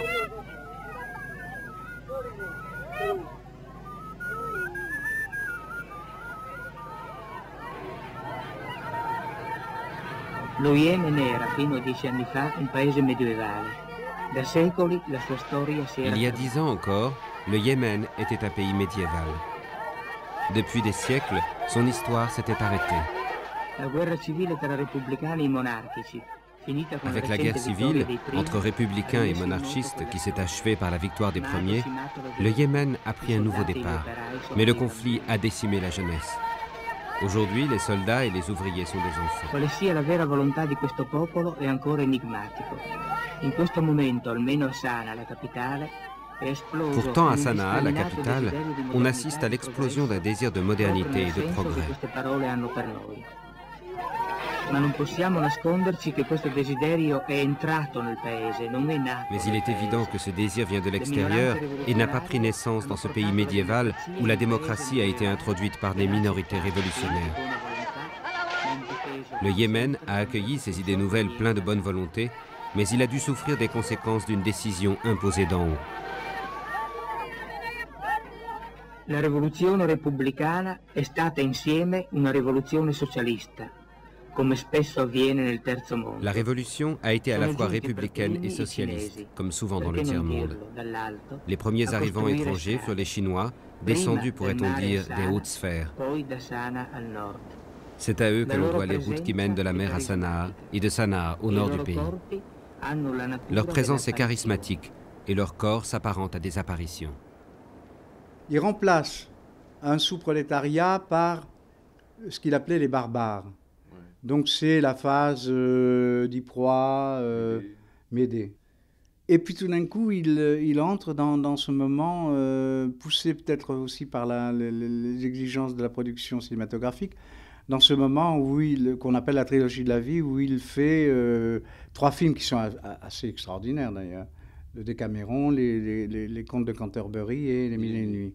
Lo Yemen era fino a 10 anni fa un paese medievale. Da secoli la sua storia si era... Il y a 10 ans encore, le Yémen était un pays médiéval. Depuis des siècles, son histoire s'était arrêtée. La guerra civile tra repubblicani e monarchici. Avec la guerre civile entre républicains et monarchistes qui s'est achevée par la victoire des premiers, le Yémen a pris un nouveau départ, mais le conflit a décimé la jeunesse. Aujourd'hui, les soldats et les ouvriers sont des enfants. Quale sia la vera volontà di questo popolo è ancora enigmatico. In questo momento, almeno a Sanaa, la capitale, è esploso. Pourtant, à Sanaa, la capitale, on assiste à l'explosion d'un désir de modernité et de progrès. Queste parole hanno per noi. Ma non possiamo nasconderci che questo desiderio è entrato nel paese, non è nato. Mais il est évident que ce désir vient de l'extérieur et n'a pas pris naissance dans ce pays médiéval où la démocratie a été introduite par des minorités révolutionnaires. Le Yémen a accueilli ces idées nouvelles pleines de bonne volonté, mais il a dû souffrir des conséquences d'une décision imposée d'en haut. La rivoluzione repubblicana è stata insieme una rivoluzione socialista. La révolution a été à la fois républicaine et socialiste, comme souvent dans le tiers-monde. Les premiers arrivants étrangers furent les Chinois, descendus, pourrait-on dire, des hautes sphères. C'est à eux que l'on doit les routes qui mènent de la mer à Sanaa et de Sanaa au nord du pays. Leur présence est charismatique et leur corps s'apparente à des apparitions. Il remplace un sous-prolétariat par ce qu'il appelait les barbares. Donc c'est la phase d'Ypres, Médée. Et puis tout d'un coup, il entre dans ce moment, poussé peut-être aussi par les exigences de la production cinématographique, dans ce moment où qu'on appelle la trilogie de la vie, où il fait 3 films qui sont assez extraordinaires d'ailleurs. le Décaméron, les contes de Canterbury et les Mille et une nuits.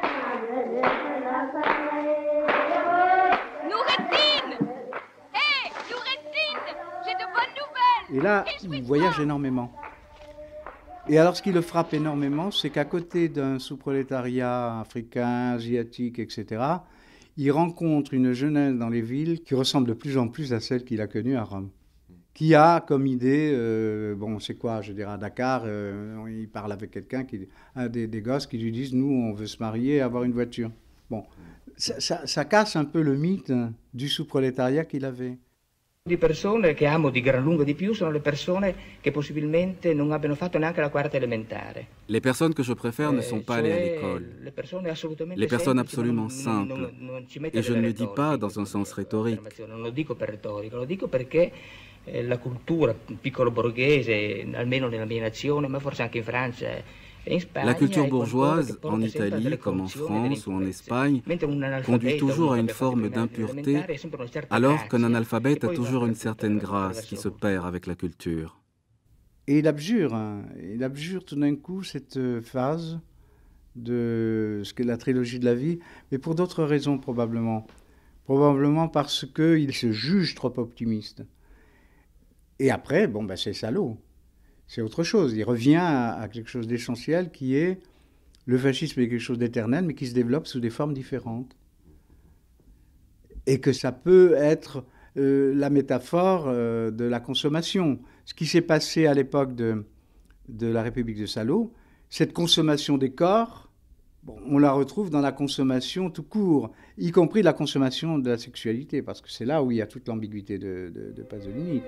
Noureddin! Hé, Noureddin! J'ai de bonnes nouvelles! Et là, il voyage énormément. Et alors, ce qui le frappe énormément, c'est qu'à côté d'un sous-prolétariat africain, asiatique, etc., il rencontre une jeunesse dans les villes qui ressemble de plus en plus à celle qu'il a connue à Rome. Qui a comme idée, bon, c'est quoi, je dirais à Dakar, il parle avec quelqu'un, un des gosses qui lui disent, nous, on veut se marier et avoir une voiture. Bon, ça casse un peu le mythe du sous-prolétariat qu'il avait. Di persone che amo di gran lunga di più sono le persone che possibilmente non abbiano fatto neanche la quarta elementare. Les personnes que je préfère ne sont pas allées à l'école. Les personnes absolument simples. Et je ne le dis pas dans un sens rhétorique. Non lo dico per retorica, lo dico perché la cultura piccolo borghese, almeno nella mia nazione, ma forse anche in Francia. La culture bourgeoise, en Italie comme en France ou en Espagne, conduit toujours à une forme d'impureté, alors qu'un analphabète a toujours une certaine grâce qui se perd avec la culture. Et il abjure tout d'un coup cette phase de ce qu'est la trilogie de la vie, mais pour d'autres raisons probablement. Probablement parce qu'il se juge trop optimiste. Et après, bon, ben, c'est salaud. C'est autre chose. Il revient à quelque chose d'essentiel qui est le fascisme est quelque chose d'éternel, mais qui se développe sous des formes différentes. Et que ça peut être la métaphore de la consommation. Ce qui s'est passé à l'époque de la République de Salo, cette consommation des corps, bon, on la retrouve dans la consommation tout court, y compris la consommation de la sexualité, parce que c'est là où il y a toute l'ambiguïté de Pasolini.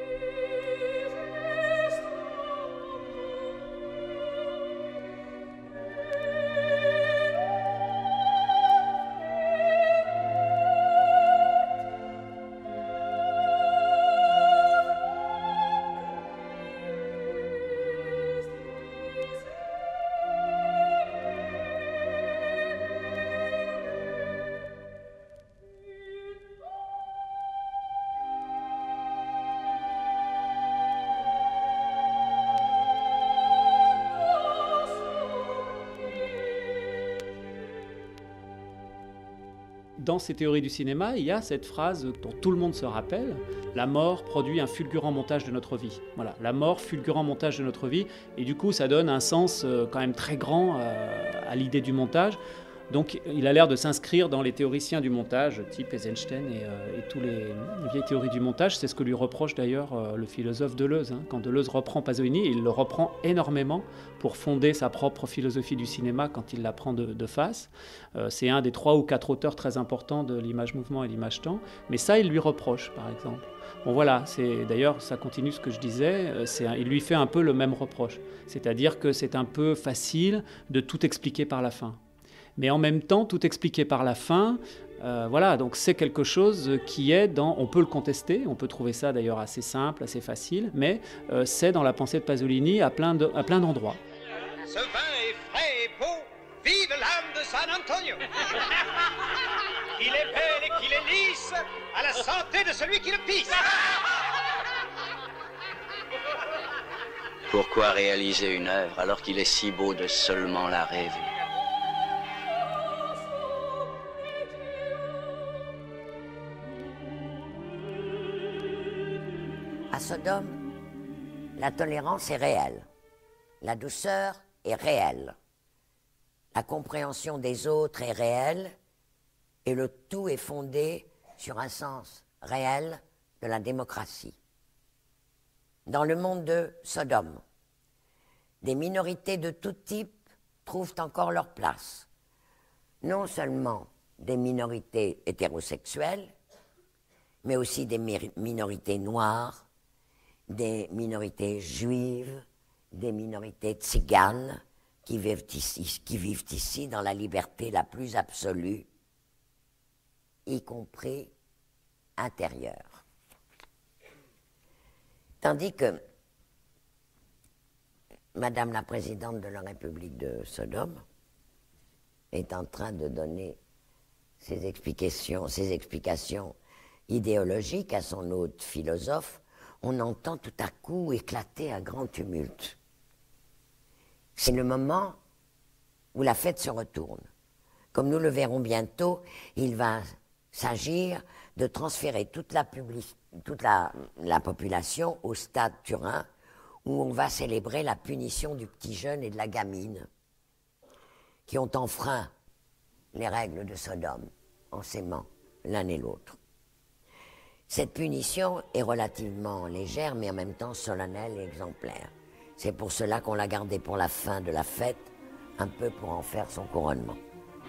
Dans ces théories du cinéma, il y a cette phrase dont tout le monde se rappelle, la mort produit un fulgurant montage de notre vie. Voilà, la mort, fulgurant montage de notre vie, et du coup ça donne un sens quand même très grand à l'idée du montage. Donc il a l'air de s'inscrire dans les théoriciens du montage, type Eisenstein et tous les vieilles théories du montage. C'est ce que lui reproche d'ailleurs le philosophe Deleuze. Quand Deleuze reprend Pasolini, il le reprend énormément pour fonder sa propre philosophie du cinéma quand il la prend de face. C'est un des 3 ou 4 auteurs très importants de l'image-mouvement et l'image-temps. Mais ça, il lui reproche, par exemple. Bon voilà, d'ailleurs, ça continue ce que je disais, il lui fait un peu le même reproche. C'est-à-dire que c'est un peu facile de tout expliquer par la fin. Mais en même temps, tout expliqué par la fin, voilà, donc c'est quelque chose qui est on peut le contester, on peut trouver ça d'ailleurs assez simple, assez facile, mais c'est dans la pensée de Pasolini à plein d'endroits. Ce vin est frais et beau, vive l'âme de San Antonio. Qu'il est bel et qu'il est lisse, à la santé de celui qui le pisse. Pourquoi réaliser une œuvre alors qu'il est si beau de seulement la rêver ? À Sodome, la tolérance est réelle, la douceur est réelle, la compréhension des autres est réelle et le tout est fondé sur un sens réel de la démocratie. Dans le monde de Sodome, des minorités de tout type trouvent encore leur place, non seulement des minorités hétérosexuelles, mais aussi des minorités noires, des minorités juives, des minorités tziganes qui vivent ici dans la liberté la plus absolue, y compris intérieure. Tandis que Madame la Présidente de la République de Sodome est en train de donner ses explications idéologiques à son hôte philosophe, on entend tout à coup éclater un grand tumulte. c'est le moment où la fête se retourne. Comme nous le verrons bientôt, il va s'agir de transférer toute la population au stade Turin, où on va célébrer la punition du petit jeune et de la gamine, qui ont enfreint les règles de Sodome, en s'aimant l'un et l'autre. Cette punition est relativement légère, mais en même temps solennelle et exemplaire. C'est pour cela qu'on l'a gardée pour la fin de la fête, un peu pour en faire son couronnement.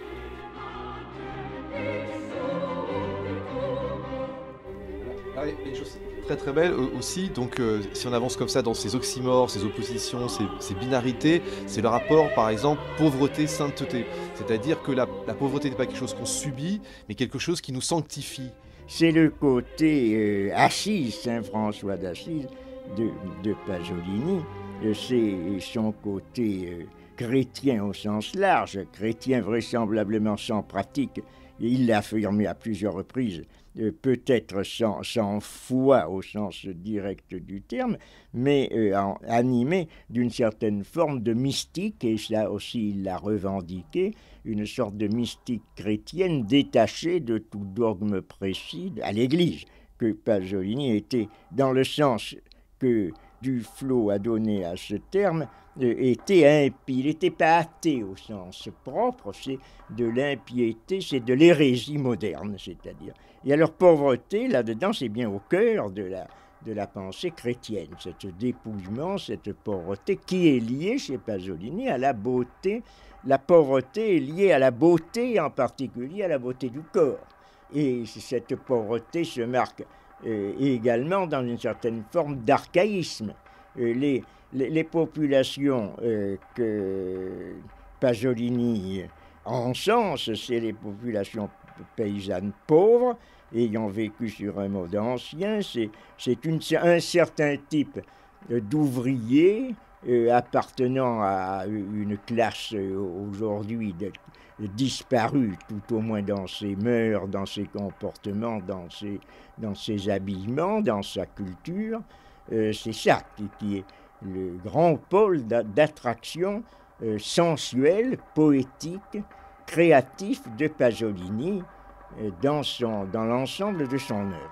Ah, il y a une chose très très belle aussi, donc si on avance comme ça dans ces oxymores, ces oppositions, ces binarités, c'est le rapport par exemple pauvreté-sainteté. C'est-à-dire que la pauvreté n'est pas quelque chose qu'on subit, mais quelque chose qui nous sanctifie. C'est le côté Assise, Saint François d'Assise, de Pasolini. C'est son côté chrétien au sens large, chrétien vraisemblablement sans pratique. Et il l'a affirmé à plusieurs reprises, peut-être sans foi au sens direct du terme, mais animé d'une certaine forme de mystique, et ça aussi il l'a revendiqué, une sorte de mystique chrétienne détachée de tout dogme précis à l'Église, que Pasolini était, dans le sens que Duflo a donné à ce terme, était impie. Il n'était pas athée au sens propre, c'est de l'impiété, c'est de l'hérésie moderne, c'est-à-dire. Et alors pauvreté, là-dedans, c'est bien au cœur de la pensée chrétienne, cette dépouillement, cette pauvreté qui est liée chez Pasolini à la beauté. La pauvreté est liée à la beauté, en particulier à la beauté du corps. Et cette pauvreté se marque également dans une certaine forme d'archaïsme. Les populations que Pasolini encense, c'est les populations paysannes pauvres, ayant vécu sur un mode ancien, c'est un certain type d'ouvriers appartenant à une classe aujourd'hui disparue, tout au moins dans ses mœurs, dans ses comportements, dans ses habillements, dans sa culture. C'est ça qui est le grand pôle d'attraction sensuelle, poétique, créatif de Pasolini dans l'ensemble de son œuvre.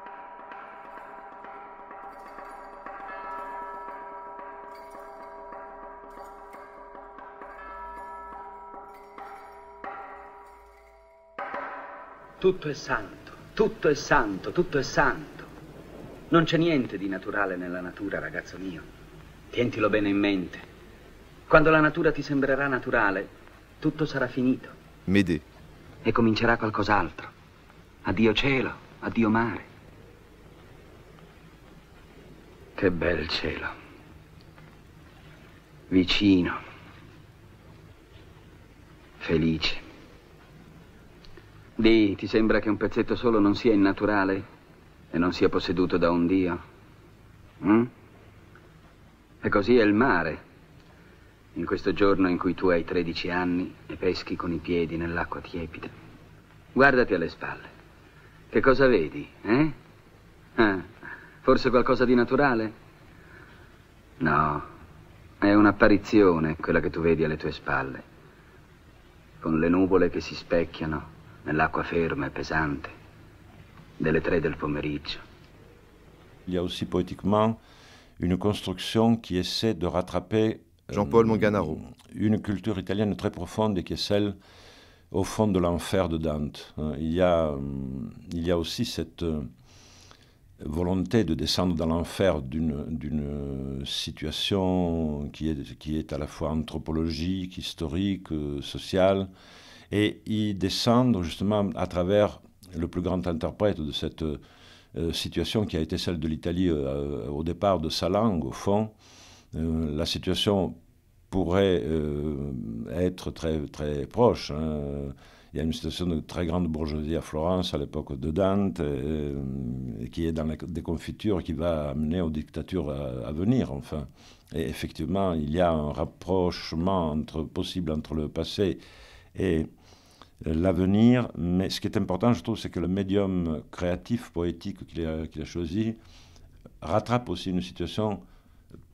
Tutto è santo, tutto è santo, tutto è santo. Non c'è niente di naturale nella natura, ragazzo mio. Tientilo bene in mente. Quando la natura ti sembrerà naturale, tutto sarà finito. Médée. E comincerà qualcos'altro. Addio cielo, addio mare. Che bel cielo. Vicino. Felice. Ti sembra che un pezzetto solo non sia innaturale e non sia posseduto da un dio? E così è il mare. In questo giorno in cui tu hai 13 anni e peschi con i piedi nell'acqua tiepida. Guardati alle spalle. Che cosa vedi, eh? Forse qualcosa di naturale? No, è un'apparizione quella che tu vedi alle tue spalle, con le nuvole che si specchiano nell'acqua ferma e pesante delle 3 del pomeriggio. Il y a aussi poétiquement une construction qui essaie de rattraper Jean-Paul Manganaro. Une culture italienne très profonde et qui est celle au fond de l'enfer de Dante. Il y a aussi cette volonté de descendre dans l'enfer d'une situation qui est à la fois anthropologique, historique, sociale, et y descendre justement à travers le plus grand interprète de cette situation qui a été celle de l'Italie au départ, de sa langue au fond. La situation pourrait être très, très proche. Il y a une situation de très grande bourgeoisie à Florence à l'époque de Dante, qui est dans la déconfiture, qui va amener aux dictatures à venir, enfin. Et effectivement, il y a un rapprochement possible entre le passé et l'avenir, mais ce qui est important, je trouve, c'est que le médium créatif, poétique qu'il a choisi rattrape aussi une situation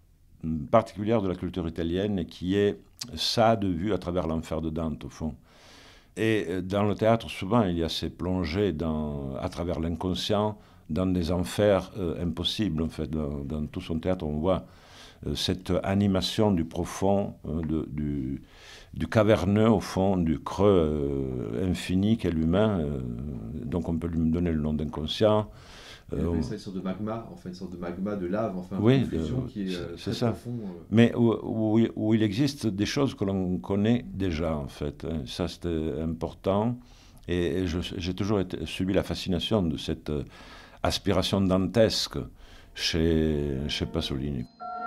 particulière de la culture italienne qui est Sade vue à travers l'enfer de Dante, au fond. Et dans le théâtre, souvent, il y a ces plongées à travers l'inconscient, dans des enfers impossibles, en fait. Dans tout son théâtre, on voit cette animation du profond, du caverneux, au fond, du creux infini qu'est l'humain. Donc on peut lui donner le nom d'inconscient. C'est une sorte de magma, enfin une sorte de magma, de lave, enfin oui, une fusion qui est très ça. profond. Mais où il existe des choses que l'on connaît déjà, en fait. Ça, c'était important. Et j'ai toujours subi la fascination de cette aspiration dantesque chez Pasolini.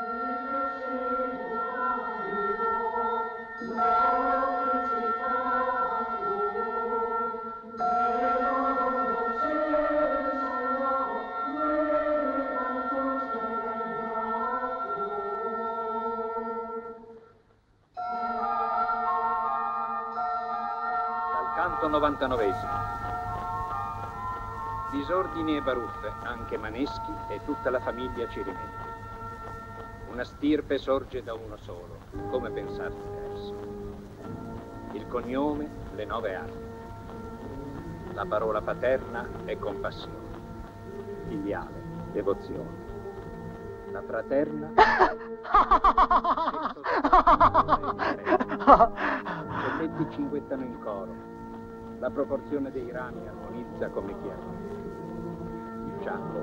Canto 99esimo. Disordini e baruffe, anche maneschi e tutta la famiglia ci rimette. Una stirpe sorge da uno solo, come pensarsi diverso. Il cognome, le 9 arti. La parola paterna è compassione. Filiale, devozione. La fraterna... Soggetti cinguettano in coro. La proporzione dei rami armonizza come chiaramente. Il giallo.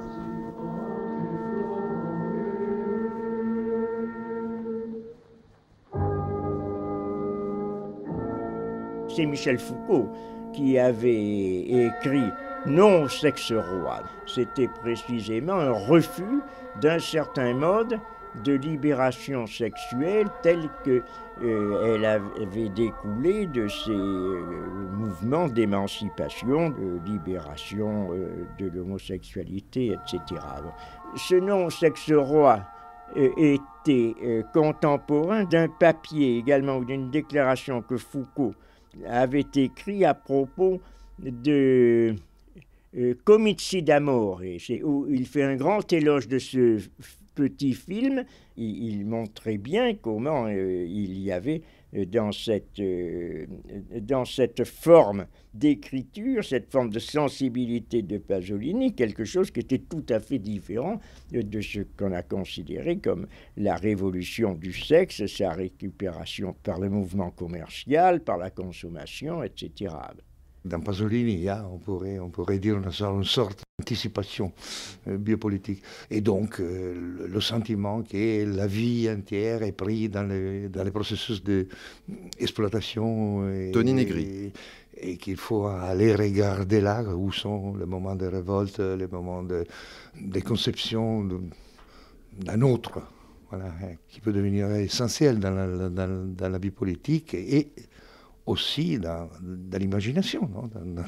C'est Michel Foucault qui avait écrit Non sexe roi. C'était précisément un refus d'un certain mode de libération sexuelle telle qu'elle avait découlé de ces mouvements d'émancipation, de libération de l'homosexualité, etc. Ce non-sexe roi était contemporain d'un papier également ou d'une déclaration que Foucault avait écrit à propos de Comizi d'Amore, où il fait un grand éloge de ce petit film. Il montrait bien comment il y avait dans cette forme d'écriture, cette forme de sensibilité de Pasolini, quelque chose qui était tout à fait différent de ce qu'on a considéré comme la révolution du sexe, sa récupération par le mouvement commercial, par la consommation, etc. Dans Pasolini, il y a, on pourrait dire, une sorte d'anticipation biopolitique. Et donc, le sentiment que la vie entière est prise dans les processus d'exploitation. Tony Negri. Et qu'il faut aller regarder là où sont les moments de révolte, les moments de conception d'un autre, voilà, qui peut devenir essentiel dans la vie politique et aussi dans l'imagination, non?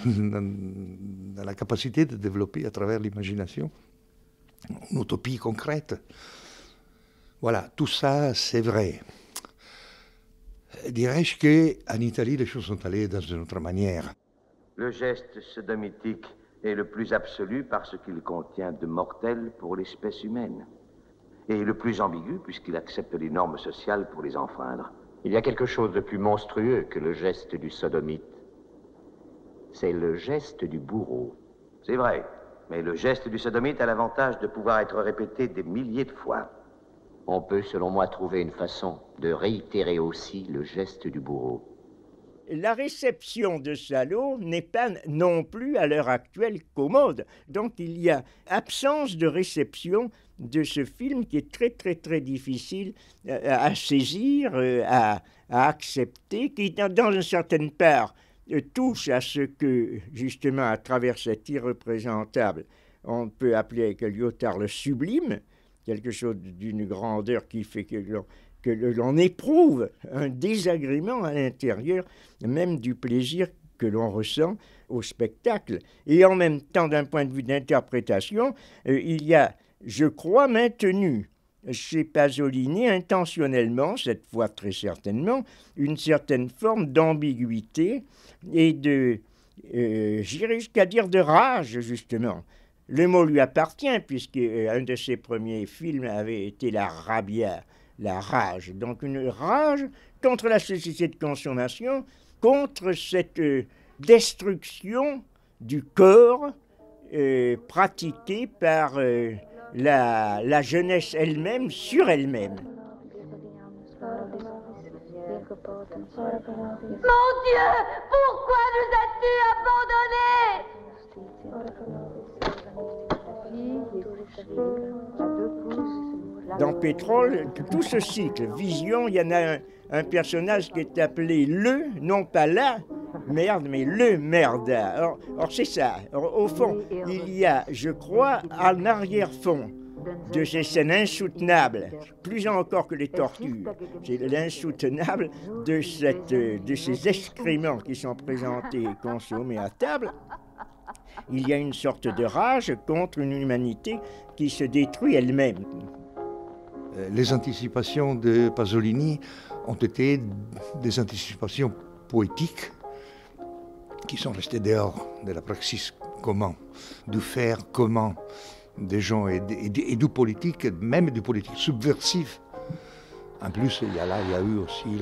Dans la capacité de développer à travers l'imagination une utopie concrète. Voilà, tout ça, c'est vrai. Dirais-je qu'en Italie, les choses sont allées dans une autre manière. Le geste sodomitique est le plus absolu parce qu'il contient de mortel pour l'espèce humaine. Et le plus ambigu puisqu'il accepte les normes sociales pour les enfreindre. Il y a quelque chose de plus monstrueux que le geste du sodomite. C'est le geste du bourreau. C'est vrai, mais le geste du sodomite a l'avantage de pouvoir être répété des milliers de fois. On peut, selon moi, trouver une façon de réitérer aussi le geste du bourreau. La réception de Salo n'est pas non plus à l'heure actuelle commode. Donc il y a absence de réception de ce film qui est très très très difficile à saisir, à accepter, qui dans une certaine part touche à ce que justement à travers cet irreprésentable on peut appeler avec Lyotard le sublime, quelque chose d'une grandeur qui fait que l'on éprouve un désagrément à l'intérieur, même du plaisir que l'on ressent au spectacle. Et en même temps, d'un point de vue d'interprétation, il y a, je crois, maintenu chez Pasolini intentionnellement, cette fois très certainement, une certaine forme d'ambiguïté et j'irais jusqu'à dire de rage, justement. Le mot lui appartient, puisqu'un de ses premiers films avait été La Rabbia la rage. Donc une rage contre la société de consommation, contre cette destruction du corps pratiquée par la jeunesse elle-même sur elle-même. Mon Dieu, pourquoi nous as-tu abandonnés? Dans Pétrole, tout ce cycle, Vision, il y en a un personnage qui est appelé le, non pas la merde, mais le merda. Or c'est ça. Or, au fond, il y a, je crois, en arrière-fond de ces scènes insoutenables, plus encore que les tortures, c'est l'insoutenable de ces excréments qui sont présentés et consommés à table. Il y a une sorte de rage contre une humanité qui se détruit elle-même. Les anticipations de Pasolini ont été des anticipations poétiques qui sont restées dehors de la praxis comment, du faire comment des gens et du politique, même du politique subversif. En plus, il y a eu aussi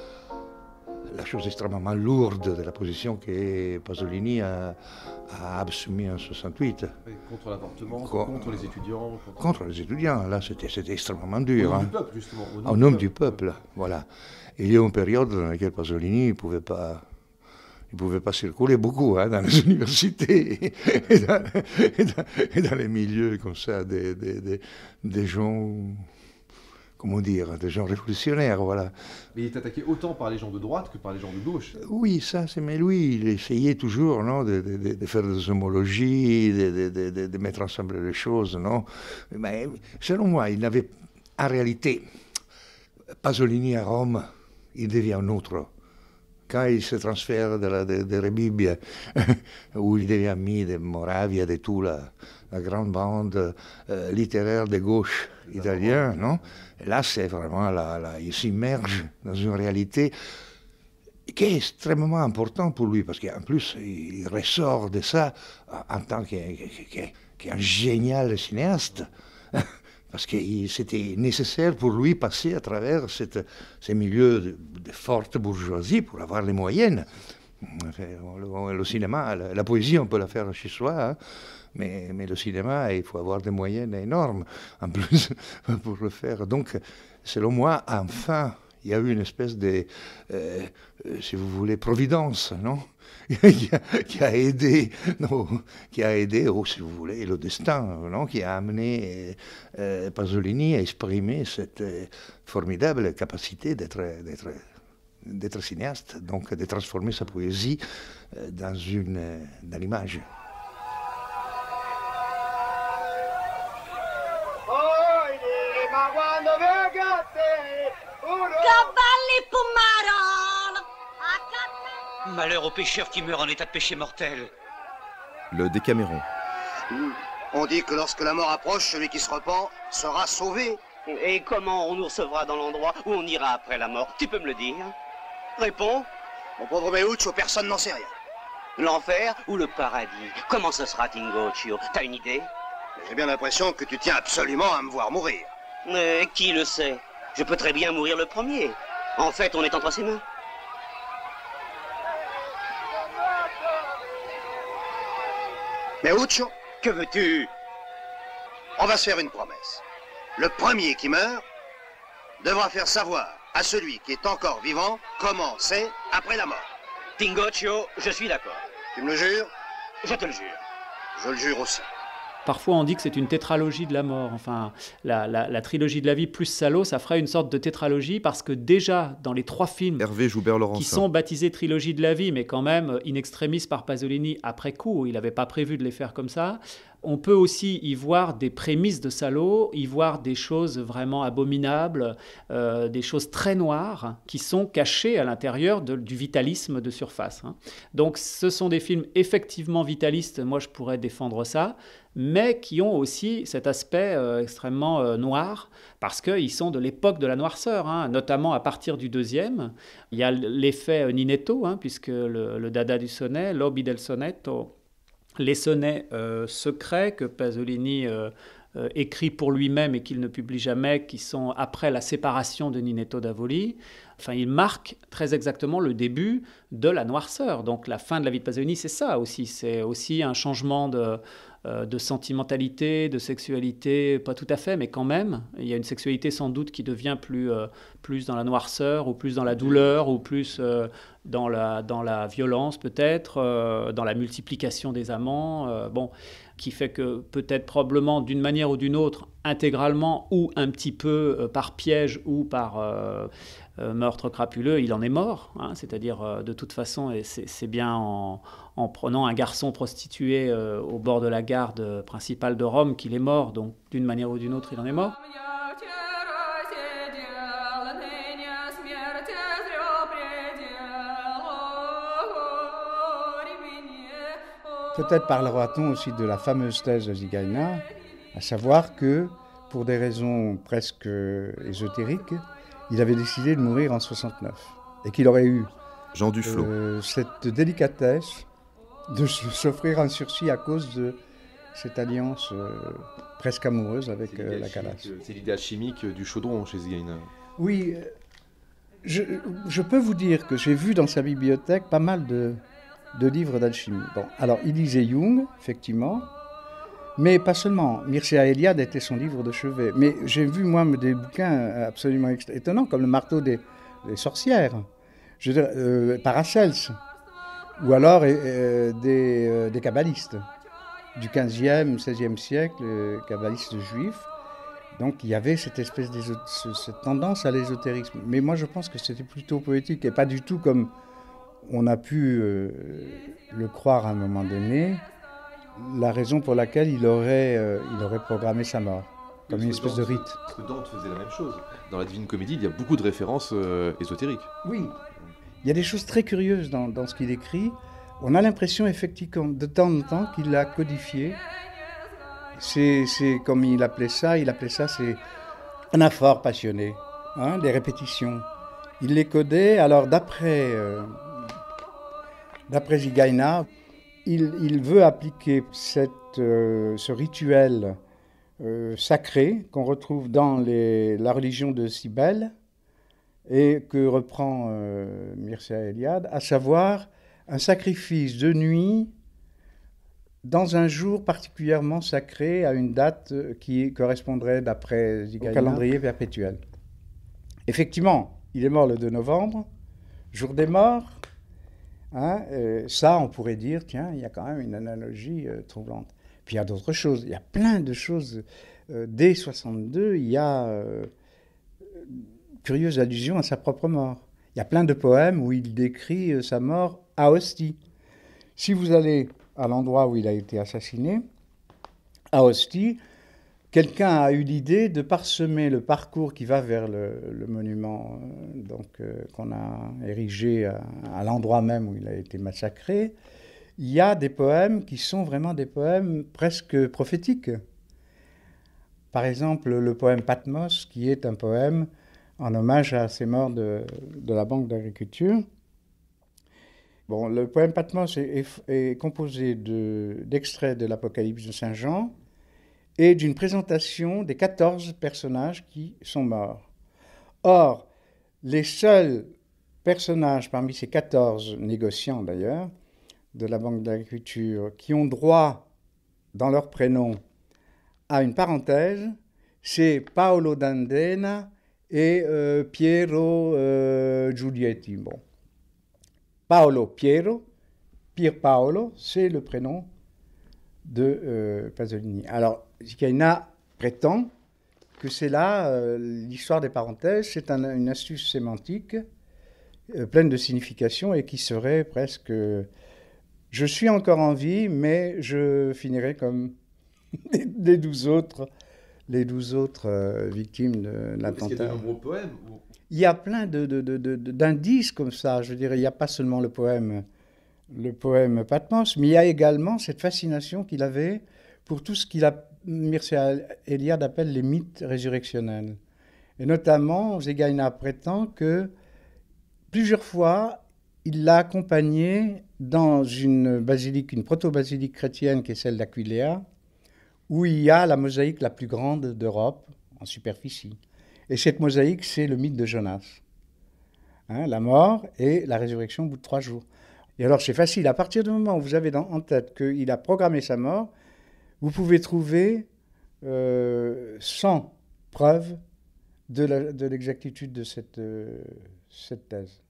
la chose extrêmement lourde de la position que Pasolini a assumée en 68. Contre l'avortement, contre les étudiants. Contre les étudiants, là c'était extrêmement dur. Au nom du peuple, justement. Au nom du peuple, voilà. Et il y a eu une période dans laquelle Pasolini ne pouvait pas circuler beaucoup dans les universités et dans les milieux comme ça, des gens, comment dire, des gens révolutionnaires, voilà. Mais il est attaqué autant par les gens de droite que par les gens de gauche. Oui, mais lui, il essayait toujours de faire des homologies, de mettre ensemble les choses, non. Mais selon moi, il n'avait, en réalité, Pasolini à Rome, il devient un autre. Quand il se transfère de Rebibbia, où il devient ami de Moravia, de toute la grande bande littéraire de gauche italienne, non? Et là, c'est vraiment, il s'immerge dans une réalité qui est extrêmement importante pour lui, parce qu'en plus, il ressort de ça en tant qu'un génial cinéaste. Parce que c'était nécessaire pour lui passer à travers ces milieux de forte bourgeoisie pour avoir les moyennes. Le cinéma, la poésie, on peut la faire chez soi, hein, mais le cinéma, il faut avoir des moyennes énormes, en plus, pour le faire. Donc, selon moi, enfin, il y a eu une espèce de, si vous voulez, providence, non? qui a aidé, si vous voulez, le destin, non? Qui a amené Pasolini à exprimer cette formidable capacité d'être cinéaste, donc de transformer sa poésie dans l'image. Cavalli Pumaron! Malheur aux pêcheurs qui meurent en état de péché mortel. Le Décaméron. On dit que lorsque la mort approche, celui qui se repent sera sauvé. Et comment on nous recevra dans l'endroit où on ira après la mort? Tu peux me le dire? Réponds. Mon pauvre Meuccio, personne n'en sait rien. L'enfer ou le paradis? Comment ce sera, Tingoccio? T'as une idée? J'ai bien l'impression que tu tiens absolument à me voir mourir. Qui le sait? Je peux très bien mourir le premier. En fait, on est entre ses mains. Meuccio, que veux-tu? On va se faire une promesse. Le premier qui meurt devra faire savoir à celui qui est encore vivant comment c'est après la mort. Tingoccio, je suis d'accord. Tu me le jures? Je te le jure. Je le jure aussi. Parfois, on dit que c'est une tétralogie de la mort. Enfin, la trilogie de la vie plus Salo, ça ferait une sorte de tétralogie parce que déjà, dans les 3 films Hervé Joubert-Laurencin, qui sont baptisés trilogie de la vie, mais quand même in extremis par Pasolini après coup, il n'avait pas prévu de les faire comme ça, on peut aussi y voir des prémices de Salo, y voir des choses vraiment abominables, des choses très noires qui sont cachées à l'intérieur du vitalisme de surface. Hein. Donc ce sont des films effectivement vitalistes, moi je pourrais défendre ça, mais qui ont aussi cet aspect extrêmement noir, parce qu'ils sont de l'époque de la noirceur, hein, notamment à partir du 2e. Il y a l'effet Ninetto, hein, puisque le dada du sonnet, l'obi del sonetto, les sonnets secrets que Pasolini écrits pour lui-même et qu'il ne publie jamais, qui sont après la séparation de Ninetto Davoli. Enfin, il marque très exactement le début de la noirceur. Donc la fin de la vie de Pasolini, c'est ça aussi. C'est aussi un changement de sentimentalité, de sexualité, pas tout à fait, mais quand même. Il y a une sexualité sans doute qui devient plus dans la noirceur, ou plus dans la douleur, ou plus dans la violence peut-être, dans la multiplication des amants, qui fait que peut-être probablement d'une manière ou d'une autre, intégralement ou un petit peu par piège ou par meurtre crapuleux, il en est mort. Hein, c'est-à-dire, de toute façon, et c'est bien en prenant un garçon prostitué au bord de la gare principale de Rome qu'il est mort. Donc, d'une manière ou d'une autre, il en est mort. Peut-être parlera-t-on aussi de la fameuse thèse de Zigaïna, à savoir que, pour des raisons presque ésotériques, il avait décidé de mourir en 69 et qu'il aurait eu Jean Duflo. Cette délicatesse de s'offrir un sursis à cause de cette alliance presque amoureuse avec la Calas. C'est l'idée chimique du chaudron chez Zigaïna. Oui, je peux vous dire que j'ai vu dans sa bibliothèque pas mal de livres d'alchimie. Bon, alors, il lisait Jung, effectivement, mais pas seulement. Mircea Eliade était son livre de chevet. Mais j'ai vu, moi, des bouquins absolument étonnants, comme Le marteau des sorcières, je veux dire, Paracelse, ou alors des kabbalistes du 15e, 16e siècle, kabbalistes juifs. Donc, il y avait cette espèce cette tendance à l'ésotérisme. Mais moi, je pense que c'était plutôt poétique, et pas du tout comme on a pu le croire à un moment donné, la raison pour laquelle il aurait programmé sa mort, comme une espèce de rite. Parce que Dante faisait la même chose. Dans la Divine Comédie, il y a beaucoup de références ésotériques. Oui, il y a des choses très curieuses dans ce qu'il écrit. On a l'impression, effectivement, de temps en temps, qu'il l'a codifié. C'est comme il appelait ça, c'est un anaphore passionné, hein, des répétitions. Il les codait, alors d'après Zigaïna, il veut appliquer ce rituel sacré qu'on retrouve dans la religion de Cybèle et que reprend Mircea Eliade, à savoir un sacrifice de nuit dans un jour particulièrement sacré à une date qui correspondrait, d'après Zigaïna, au calendrier perpétuel. Effectivement, il est mort le 2 novembre, jour des morts. Hein, ça, on pourrait dire, tiens, il y a quand même une analogie troublante. Puis il y a d'autres choses, il y a plein de choses. Dès 62, il y a curieuse allusion à sa propre mort. Il y a plein de poèmes où il décrit sa mort à Ostie. Si vous allez à l'endroit où il a été assassiné, à Ostie, quelqu'un a eu l'idée de parsemer le parcours qui va vers le monument qu'on a érigé à l'endroit même où il a été massacré. Il y a des poèmes qui sont vraiment des poèmes presque prophétiques. Par exemple, le poème Patmos, qui est un poème en hommage à ces morts de la Banque d'agriculture. Bon, le poème Patmos est composé d'extraits de l'Apocalypse de Saint Jean et d'une présentation des 14 personnages qui sont morts. Or, les seuls personnages parmi ces 14 négociants d'ailleurs, de la Banque d'agriculture, qui ont droit dans leur prénom à une parenthèse, c'est Paolo d'Andena et Piero Giulietti. Bon. Paolo Piero, Pier Paolo, c'est le prénom de Pasolini. Alors, Zigaïna prétend que c'est là l'histoire des parenthèses, c'est une astuce sémantique pleine de signification et qui serait presque je suis encore en vie, mais je finirai comme les 12 autres victimes de l'attentat. Il y a de nombreux poèmes. Il y a plein d'indices comme ça. Je dirais, il n'y a pas seulement le poème Patmos, mais il y a également cette fascination qu'il avait pour tout ce Mircea Eliade appelle les mythes résurrectionnels. Et notamment, Zigaïna prétend que plusieurs fois, il l'a accompagné dans une basilique, une proto-basilique chrétienne qui est celle d'Aquiléa, où il y a la mosaïque la plus grande d'Europe en superficie. Et cette mosaïque, c'est le mythe de Jonas. Hein, la mort et la résurrection au bout de 3 jours. Et alors c'est facile, à partir du moment où vous avez en tête qu'il a programmé sa mort, vous pouvez trouver 100 preuves de l'exactitude de cette thèse.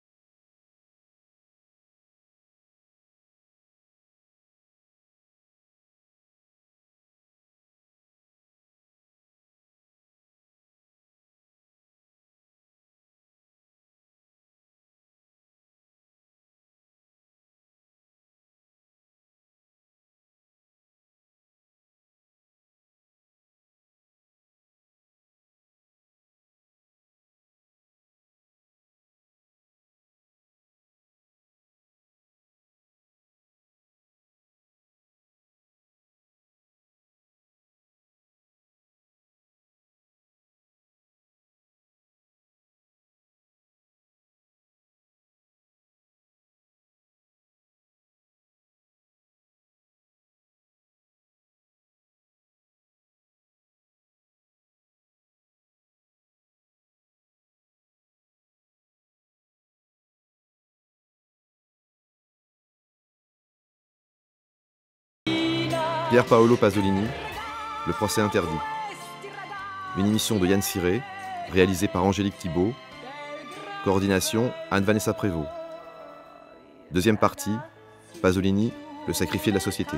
Pier Paolo Pasolini, Le procès interdit. Une émission de Yann Ciré, réalisée par Angélique Thibault. Coordination Anne-Vanessa Prévost. Deuxième partie, Pasolini, le sacrifié de la société.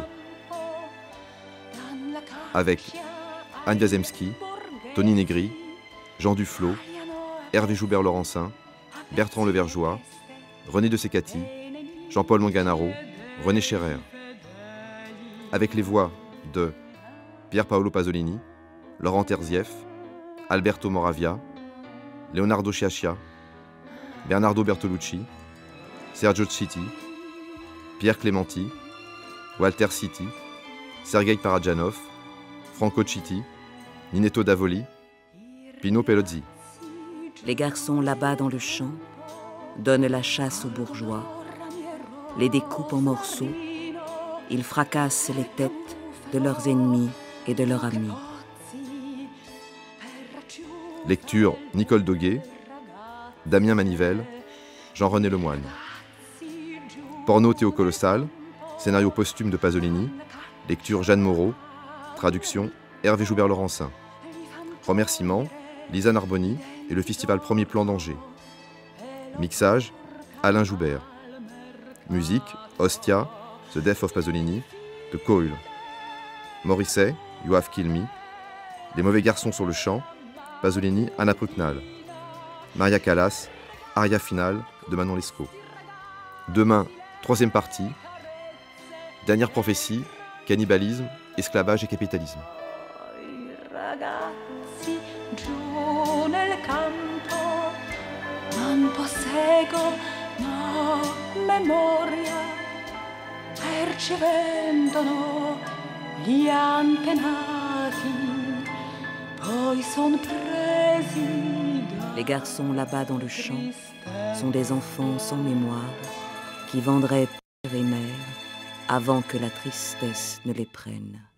Avec Anne Wiazemski, Tony Negri, Jean Duflot, Hervé Joubert-Laurencin, Bertrand Levergeois, René de Secati, Jean-Paul Manganaro, René Scherrer. Avec les voix de Pier Paolo Pasolini, Laurent Terzieff, Alberto Moravia, Leonardo Sciascia, Bernardo Bertolucci, Sergio Citti, Pierre Clementi, Walter Citti, Sergei Parajanov, Franco Citti, Ninetto Davoli, Pino Pelozzi. Les garçons là-bas dans le champ donnent la chasse aux bourgeois, les découpent en morceaux, ils fracassent les têtes de leurs ennemis et de leurs amis. Lecture Nicole Doguet, Damien Manivelle, Jean-René Lemoine. Porno Théocolossal, scénario posthume de Pasolini, lecture Jeanne Moreau, traduction Hervé Joubert-Laurencin. Remerciements Lisa Narboni et le Festival Premier Plan d'Angers. Mixage Alain Joubert. Musique Ostia, The Death of Pasolini, de Coil. Morisset, You Have Killed Me. Les mauvais garçons sur le champ, Pasolini, Anna Prucknal. Maria Callas, aria finale de Manon Lescaut. Demain, troisième partie. Dernière prophétie, cannibalisme, esclavage et capitalisme. Ragazzi, giù nel campo, non posseggono memoria, percevendono gli antenati, poi son presi. Les garçons là-bas dans le champ sont des enfants sans mémoire qui vendraient père et mère avant que la tristesse ne les prenne.